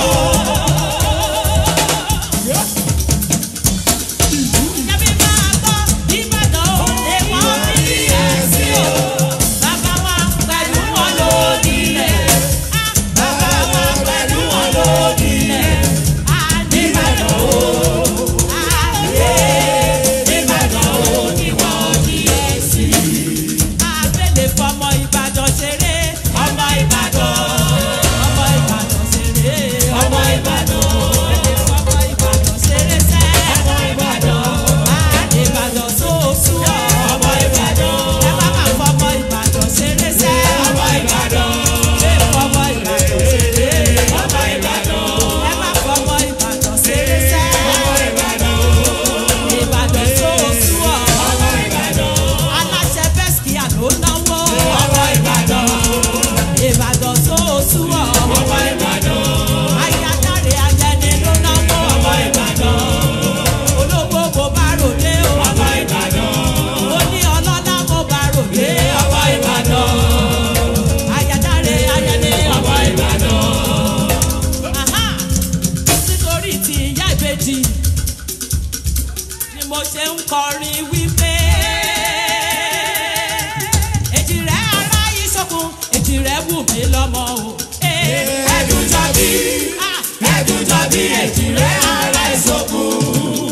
S1: Yẹ́mi máa gbọ́ Ìbàdàn ò ní wọ́n bí ẹ̀ sí o. Bàbá wa pẹ̀lú wọn lónílẹ̀. Ah, bàbá wa pẹ̀lú wọn lónílẹ̀. Ah, n'Ìbàdàn o. Ah, yeah, n'Ìbàdàn ò ní wọ́n bí ẹ̀ sí. Abẹ́lẹ̀ fọmọ Ìbàdàn ṣeré. Ọmọ Ìbàdàn. Ọmọ Ìbàdàn ṣeré. Ọmọ Ìbàdàn. Abẹ́lẹ̀ fọmọ Ìbàdàn ṣeré sẹ́. Ọmọ Ìbàdàn. Ah, Ìbàdàn sóòsù ọ̀. Ọmọ Ìbàdàn. Ẹ má má fọmọ Ìbàdàn ṣeré sẹ́. Ọmọ Ìbàdàn. Ṣé fọmọ Ìbàdàn ṣeré? Ọmọ Ìbàdàn. Ẹ má fọmọ Ìbàdàn ṣeré sẹ́. Ọmọ Ìbàdàn. Ìbàdàn sóòsù ọ̀. Ọmọ Ìbàdàn. Aláṣẹ Bẹ́sìkìá ló náwó. Ọmọ Ìbàdàn. Ìbàdàn sóòsù ọ̀. Ọmọ Ìbàdàn. Ayádáre Ayẹni ló náwó. Ọmọ Ìbàdàn. Olówó mo bá ròde o. Ọmọ Ìbàdàn. Oní ọlọ́lá mo bá ròde. Ọmọ Ìbàdàn. Ayádáre Ayẹni. Ọmọ Ìbàdàn. Aha! Nítorí ti ìyá ìbejì ni mo ṣe ń kọrin wípé èjì rẹ̀ ará ìṣọ̀kun, èjì rẹ̀ wù mí lọ́mọ o. Ẹ̀dùn jọ̀bí, ẹ̀dùn jọ̀bí, èjì rẹ̀ ará ìṣọ̀kun.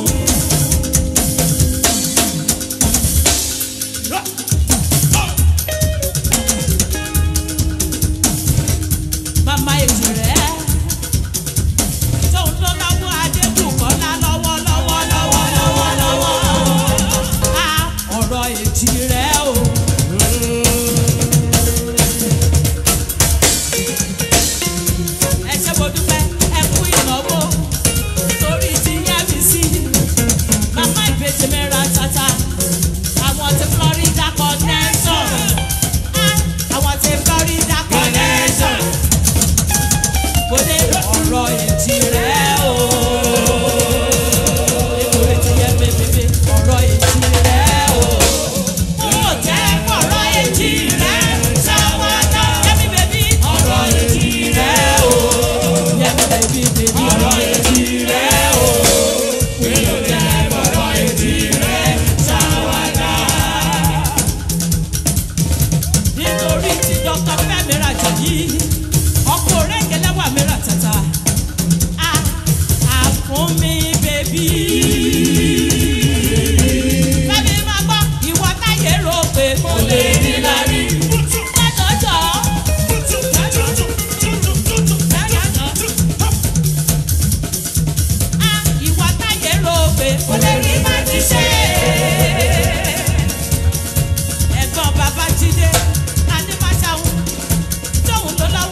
S1: Màmá èjì rẹ̀ tóun ló lọ́wọ́ Adébùkọ́lá lọ́wọ́ lọ́wọ́ lọ́wọ́ lọ́wọ́ lọ́wọ́. Ah, ọ̀rọ̀ èjì rẹ̀ o. Ẹ ṣé mo dúpẹ́, ẹ kú ìnáwó torí ti yá mi sí. Màmá ìbejì mi ra tata, àwọn ti Florida connection. Ah, àwọn ti Florida connection. Mo ní ọ̀rọ̀ èjì rẹ̀ o. Nítorí ti yẹ bébébé, ọ̀rọ̀ èjì rẹ̀ o. Mo jẹ́ ọ̀rọ̀ èjì rẹ̀ ṣàwádà. Yẹ́mi bèbí, ọ̀rọ̀ èjì rẹ̀ o. Yẹ́mi bèbí bèbí, ọ̀rọ̀ èjì rẹ̀ o. Mi ò jẹ́ ọ̀rọ̀ èjì rẹ̀ ṣàwádà. Nítorí ti Dr. Fẹ́mi Rajayi, ọkọ̀ Òrékelẹ́wà mi rà tata. Ah, ah, fún mi bèbí. Fẹ́mi máa gbọ́ ìwọ táyé rò pé kò lè rí lárí. Lọ́jọ́jọ́. Ah, ìwọ táyé rò pé kò lè rí má ti ṣe. Ẹ̀gbọ́n Babájídé Adébáṣáhùn tóun ló lọ́wọ́.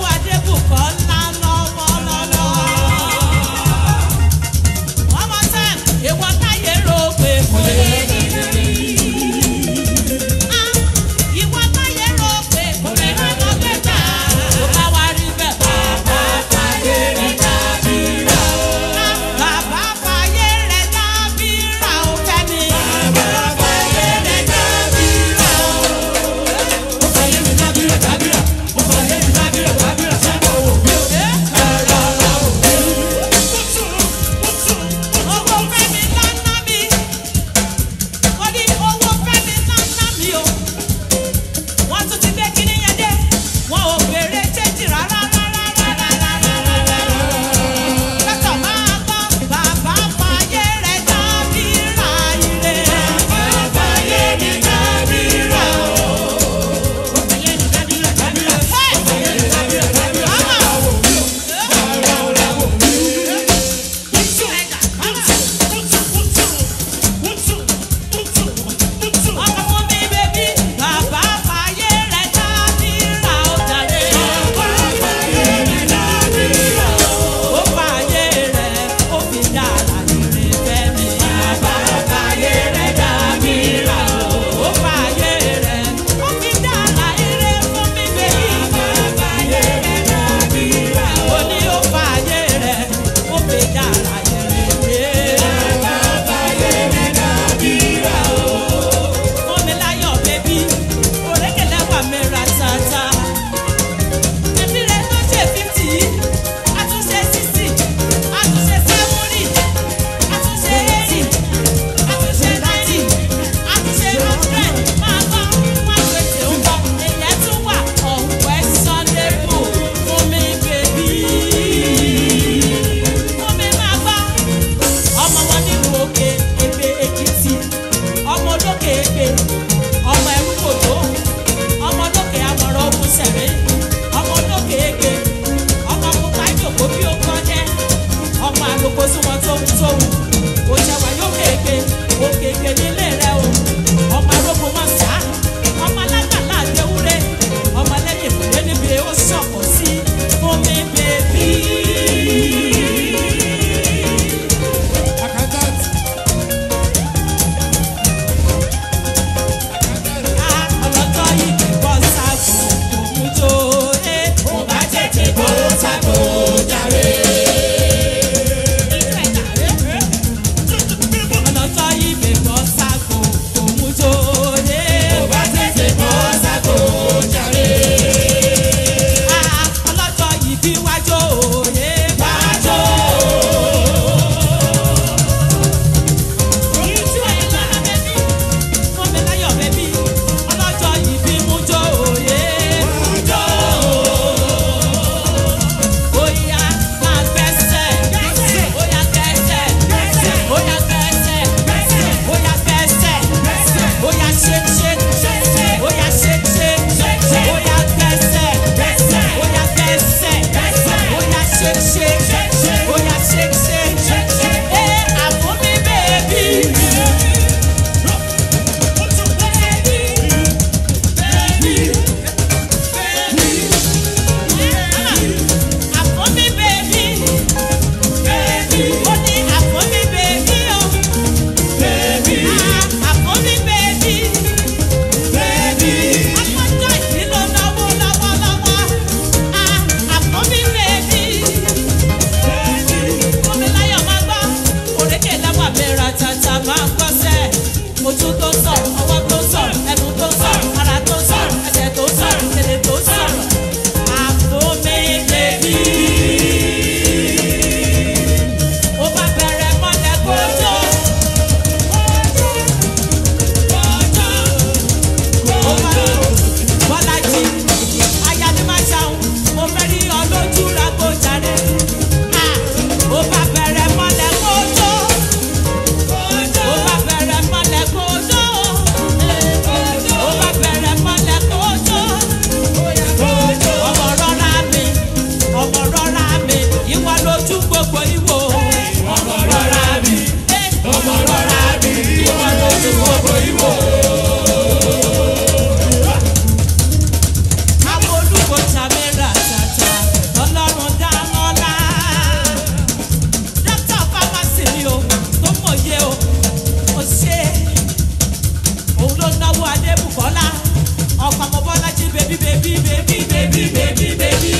S1: baby, baby, baby, baby, baby.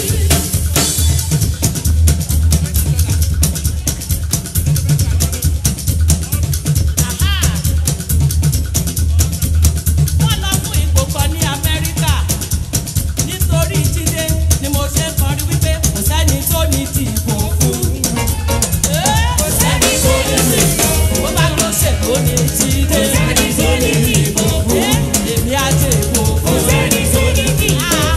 S1: Aha. Wọ́n lọ fún ipò kan ní Amẹ́ríkà. Nítorí Jídé ni mo ṣe ń kọrin wípé kò sẹ́ni tó ní dìbò fún. Kò sẹ́ni tó ní dìbò fún. Bó bá lọ ṣètò ní Jídé. Kò sẹ́ni tó ní dìbò fún. Èmi á dìbò fún. Kò sẹ́ni tó ní dìbò fún.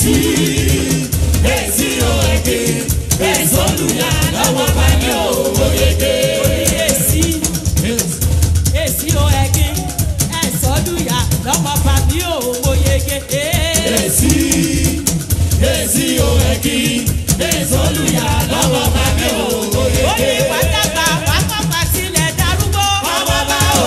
S3: èsì èsì o èké èsì olùyà lọ́wọ́ bá ní òwò yege.
S1: èsì èsì o èké èsì olùyà lọ́wọ́ bá ní òwò yege.
S3: èsì èsì o èké èsì olùyà lọ́wọ́ bá ní òwò yege.
S1: ó ní wàdàgbà wàkọ̀kọ̀ sílẹ̀ darúgbó.
S3: ọwọ́ bá o.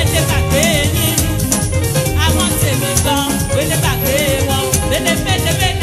S1: Bele bele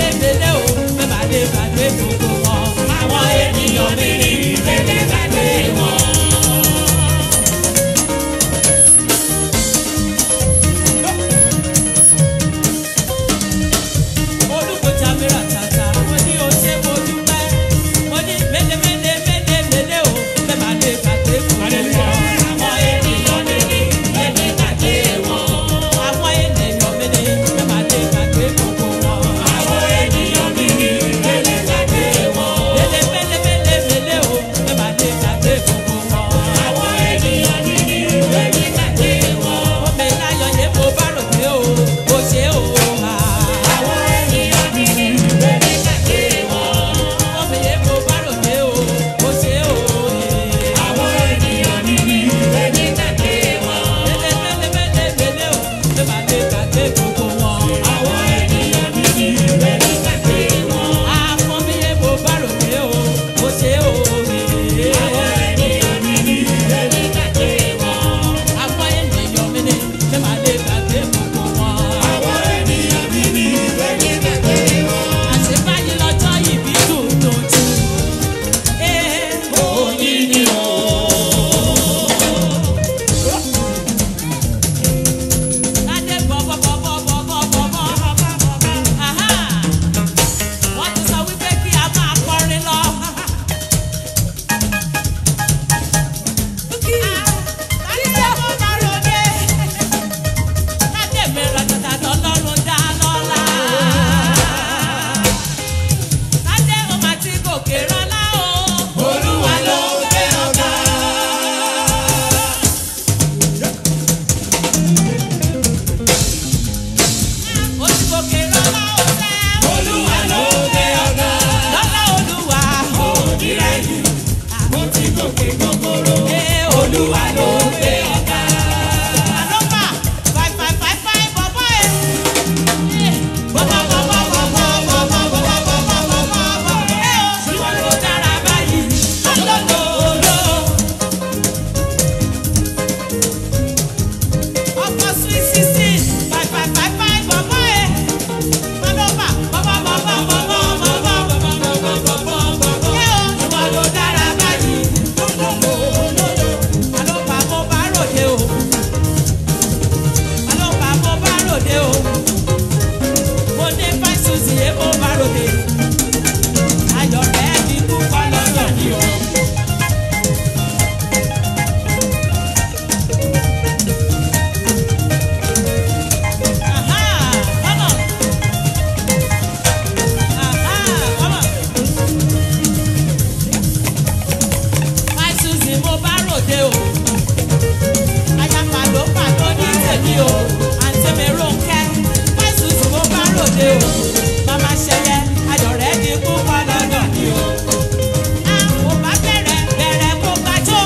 S1: o. Màmá ṣẹyẹ ayọ̀ rẹ̀ di púpọ̀ lọ́dọ̀ mi o. A kò bá bẹ̀rẹ̀ bẹ̀rẹ̀ kó gbàjọ́.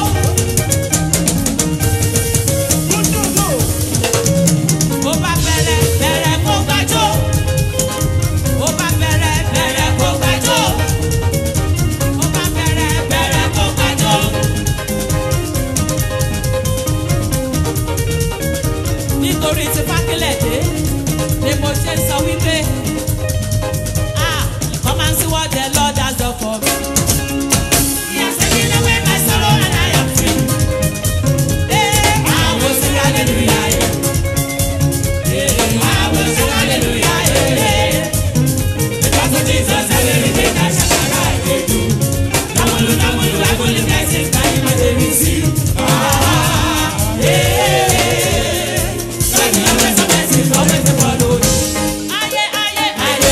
S1: Kó bá bẹ̀rẹ̀ bẹ̀rẹ̀ kó gbàjọ́. Kó bá bẹ̀rẹ̀ bẹ̀rẹ̀ kó gbàjọ́. Kó bá bẹ̀rẹ̀ bẹ̀rẹ̀ kó gbàjọ́. Nítorí ti Fákílẹ̀ dé ni mo ṣe ń sọ wípé ah come and see what the Lord has done for me. He has taken away my sorrow and I am free. Hey, I will sing hallelujah. Hey, I will sing hallelujah. Hey, because of Jesus everything I shall I will do. Namolu namolu I will blessings that you may receive. Ah, hey. Always the follow you. Aye, aye,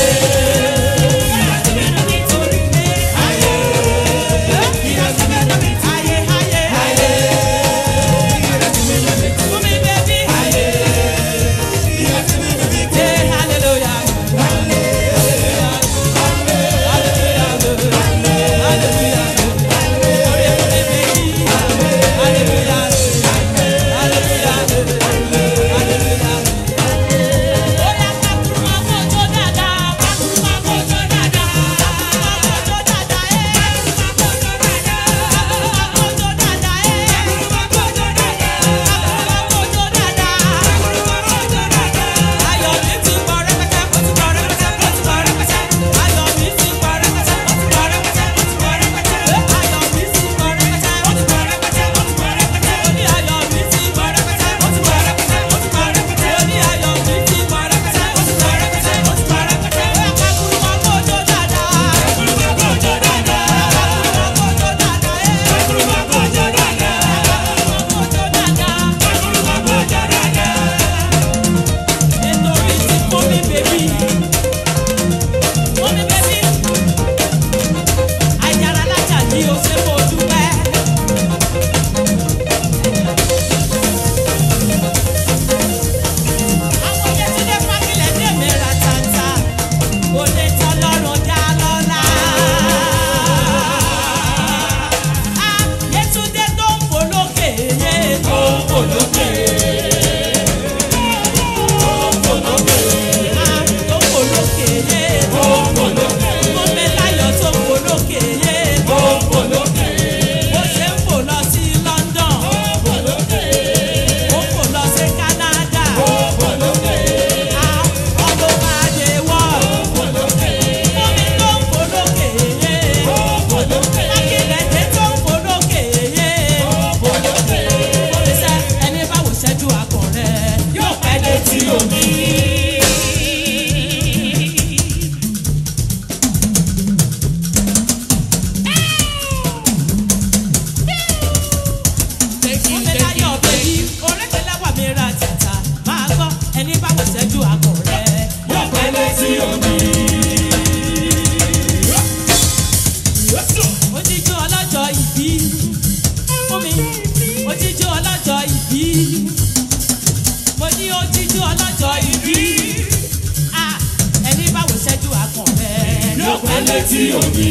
S3: létí òbí.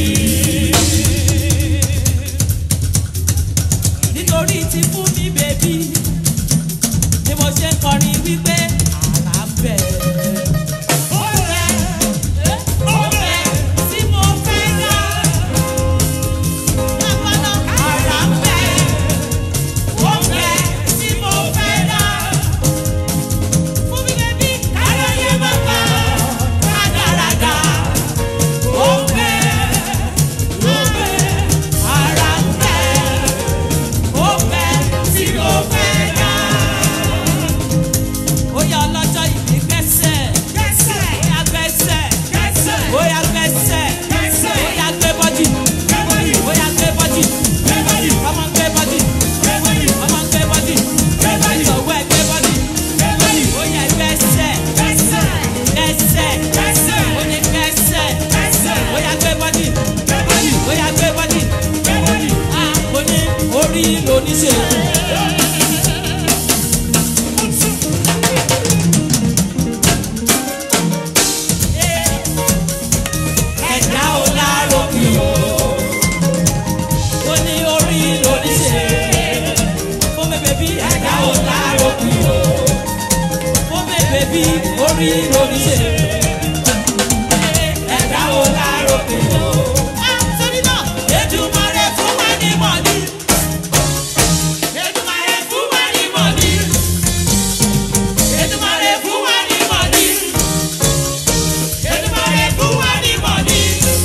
S1: Nítorí ti fún mi bèbí ni mo ṣe ń kọrin wípé àrà ń bẹ̀. Ó bẹ̀, ó bẹ̀ tí mo fẹ́ dá. Lágbára àrà ń bẹ̀, ó bẹ̀ tí mo fẹ́ dá. Fún mi bèbí káráyé máa bá rádaràdà. Ó bẹ̀, ó bẹ̀ àrà ń bẹ̀, ó bẹ̀ tí mo fẹ́ dá. Oya ọlọ́jọ́ ìbí gbẹ́sẹ̀, oya gbẹ́sẹ̀, oya gbẹ́sẹ̀, oya gbé bọ́dì, oya gbé bọ́dì, ọmọ gbé bọ́dì, ọmọ gbé bọ́dì, ìṣòwò ẹ̀ gbé bọ́dì, oya gbẹ́sẹ̀, gbẹ́sẹ̀, oya gbẹ́sẹ̀, oya gbé bọ́dì, oya gbé bọ́dì, ah mo ní orí lóníṣègùn. Yeah. bèbí orí lórí ṣe. Ẹ̀dá wo lárò pé o. Sọ́ni náà, Èdùmàrè fún wa ní mọ̀ní. Èdùmàrè fún wa ní mọ̀ní. Èdùmàrè fún wa ní mọ̀ní. Èdùmàrè fún wa ní mọ̀ní.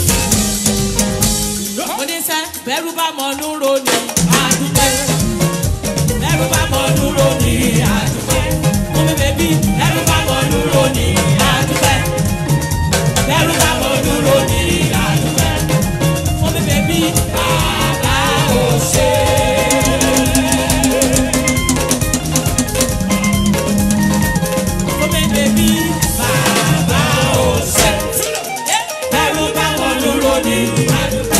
S1: Mo ní sẹ́, bẹ́rù bá mọ̀ nú ro ni àdúgbò. Bẹ́rù bá mọ̀ nú ro ni àdúgbò. Mo mi bèbí, bẹ́rù bá mọ̀ nú ro ni àdúgbò. Bẹ́rù bá mọ̀ nú ro ni àdúgbò. Mo mi bèbí, bàbá ò ṣe. Mo mi bèbí, bàbá ò ṣe. Bẹ́rù bá mọ̀ nú ro ni àdúgbò.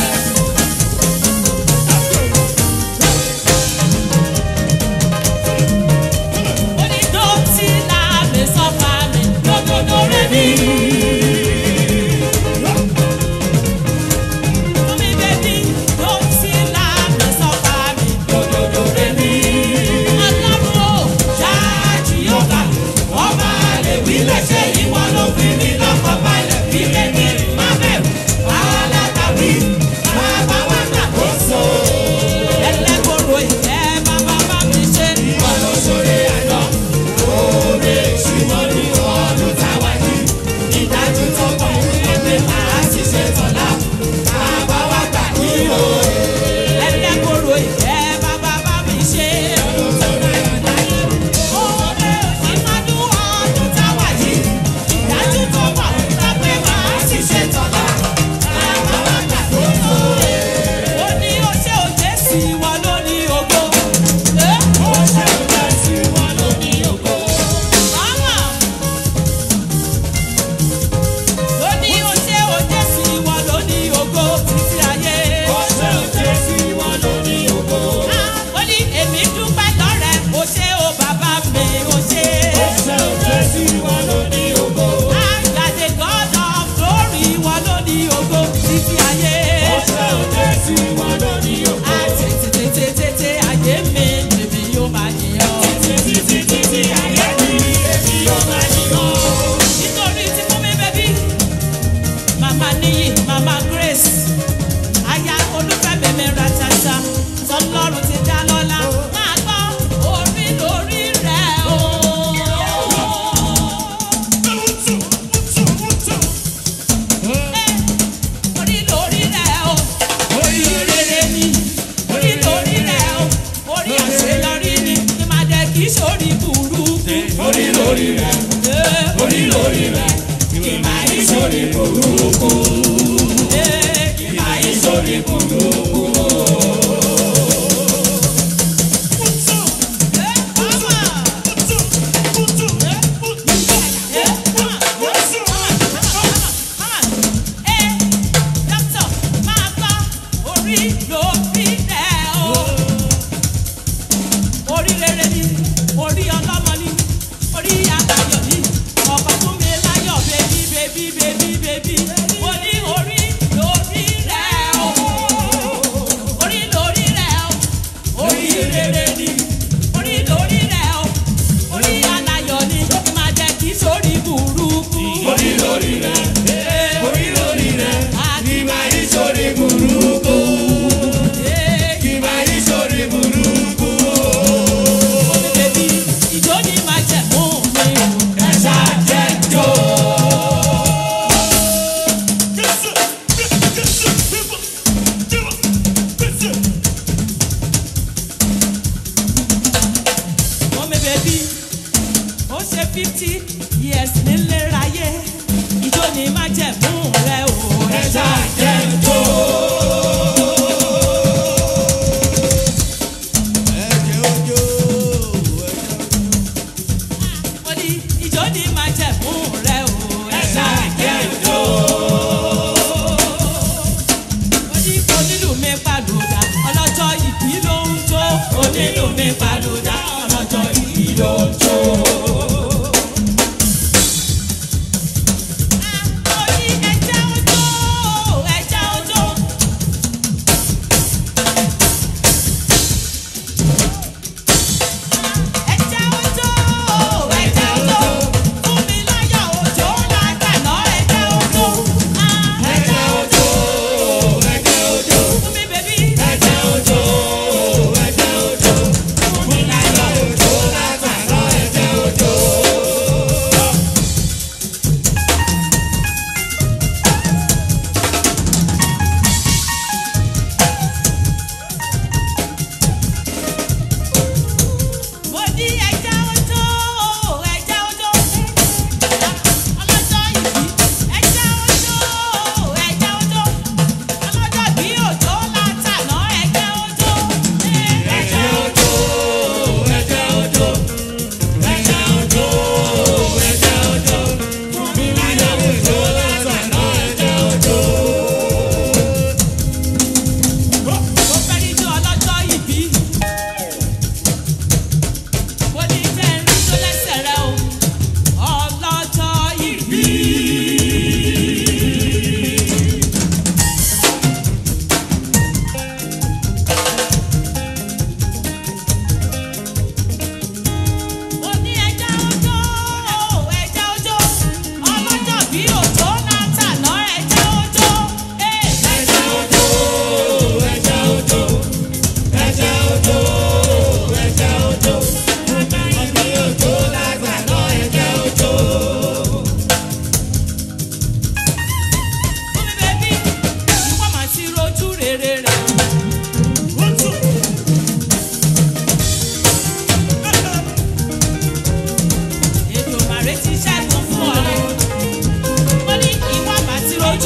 S2: Ẹja ojo, ẹja ojo.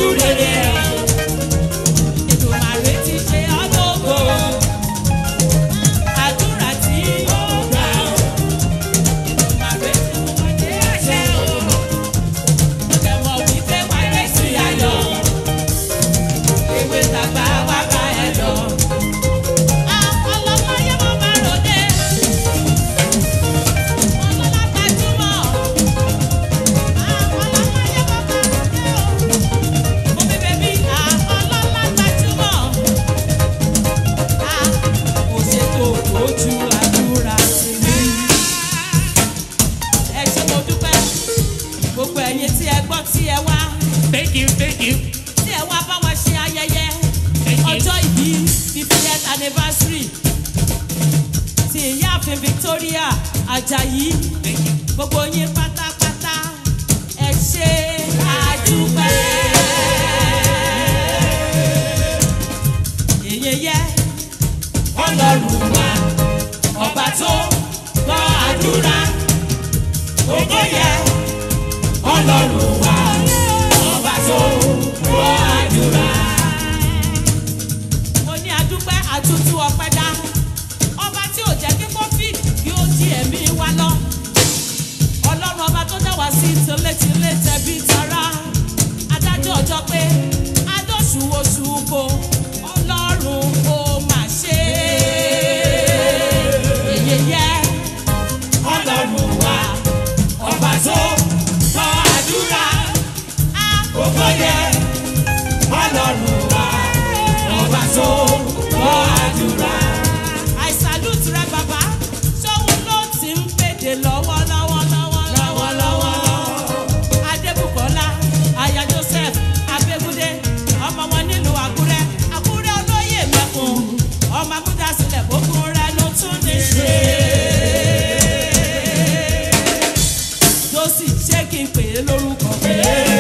S1: ojú rere. Èdùmàrè ti ṣe ọ́ lógo. Àdúrà tí ó gbà ọ́. Èdùmàrè ti mú wọn dé àṣẹ o. Mo jẹ́ mọ̀ wípé wáyé sí ayọ̀. Ewé tàgbà wá bá ẹ lọ. Ọlọ́mọ yẹn mo bá ròde. Ọlọ́lá gbajúmọ̀. Ọlọ́mọ yẹn mo bá ròde o. Mo bí bèbí ọlọ́lá gbajúmọ̀. Kò ṣètò ojú àdúrà sí mi. Ẹ ṣé mo dúpẹ́. Gbogbo ẹ̀yin tí ẹ gbọ́ tí ẹ wá.
S3: Thank you, thank you.
S1: Tí ẹ wá bá wa ṣe ayẹyẹ ọjọ́ ìbí fiftieth anniversary ti ìyáàfin Victoria Ajayi. Gbogbo yín pátápátá ẹ ṣé àdúpẹ́. Èyí yẹ Ọlọ́run wa ọba tó gbọ́ àdúrà. Ògo yẹ Ọlọ́run wa ọba tó gbọ́ àdúrà. Mo ní adúpẹ́ àtúntú ọpẹ́ dá. Ọba tí ò jẹ́ kí COVID kí ó di ẹ̀mí wa lọ. Ọlọ́run ọba tó dá wa sí tilétilé tẹbí tará. Adájọ́ ọjọ́ pé adóṣùwòṣù kò Ọlọ́run ó mà ṣe. Èyí yẹ Ọlọ́run wa ọba tó gbọ́ àdúrà. Ògo yẹ Ọlọ́run wa ọba tó gbọ́ àdúrà. I salute rẹ bàbá. Ṣóun ló ti ń pèdè lọ́wọ́lọ́wọ́ lọ́wọ́lọ́wọ́ lọ́wọ́. Adébùkọ́lá aya Joseph Abégúndé ọmọ wọn nílùú Àkúrẹ́. Àkúrẹ́ olóyè mẹ́kun ọmọ amúdásílẹ̀ gbogbo rẹ̀ ló tún ní ṣe. Josi ṣé kí n pè é lórúkọ pé.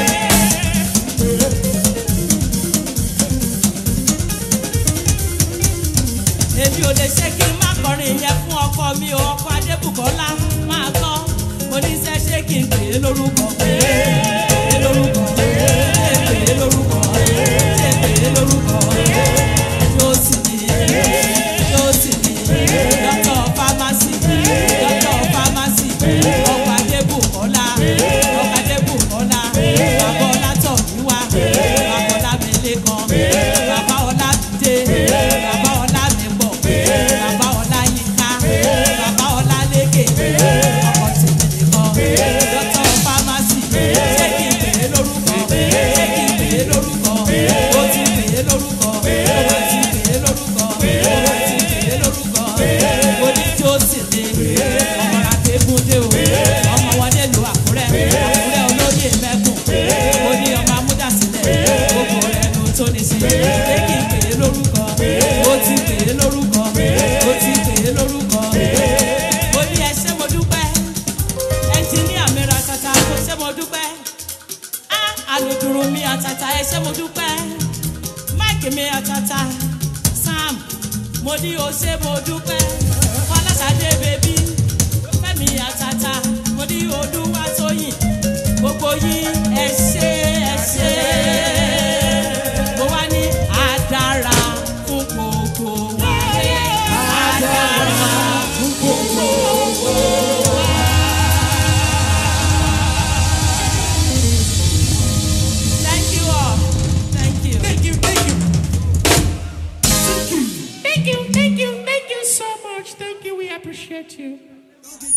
S1: Èmi ò lè ṣe kí n má kọrin yẹn fún ọkọ mi o, ọkọ Adébùkọ́lá máa gbọ́. Mo ní sẹ́ ṣé kí n pè é lórúkọ pé. Pè é lórúkọ pé. Pè é lórúkọ pé. Pè é lórúkọ pé. Josi ni Josi ni dọ́kítọ̀ fámásì dọ́kítọ̀ fámásì ọkọ Adébùkọ́lá ọkọ Adébùkọ́lá bàbá Ọlátọ̀míwá bàbá Ọlámilékan bàbá Ọlámídé bàbá Ọlámípọ̀ bàbá Ọláyínká bàbá Ọlálékè ọkọ tèmi nìkan dọ́kítọ̀ fámásì ṣé kí n pè é lórúkọ ṣé kí n pè é lórúkọ ó ti pè é lórúkọ ó ti pè é lórúkọ ó ti pè é lórúkọ ó ní tí ó sì ní ọmọ Adégúndé o ọmọ wọn nílùú Àkúrẹ́ Àkúrẹ́ olóyè mẹ́kùn ó ní ọmọ amúdásílẹ̀ gbogbo rẹ̀ ló tó ní sí ṣé kí n pè é lórúkọ ó ti pè é lórúkọ ó ti pè é lórúkọ ó ní ẹ ṣé mo dúpẹ́ ẹnjìníà mi ra tata kó ṣé mo dúpẹ́ alùdùrù mi àtàtà ẹ ṣé mo dúpẹ́ máìkì mi àtàtà Sam mo ní o ṣé mo dúpẹ́ Fọláṣadé bèbí Fẹ́mi àtàtà mo ní Olúwatóyìn gbogbo yín ẹ ṣé ẹ ṣé mo wá ní àdàrà fún gbogbo wa àdàrà fún gbogbo wa. Thank you all. Thank you.
S3: Thank you, thank you.
S4: Thank you, thank you, thank you so much. Thank you, we appreciate you.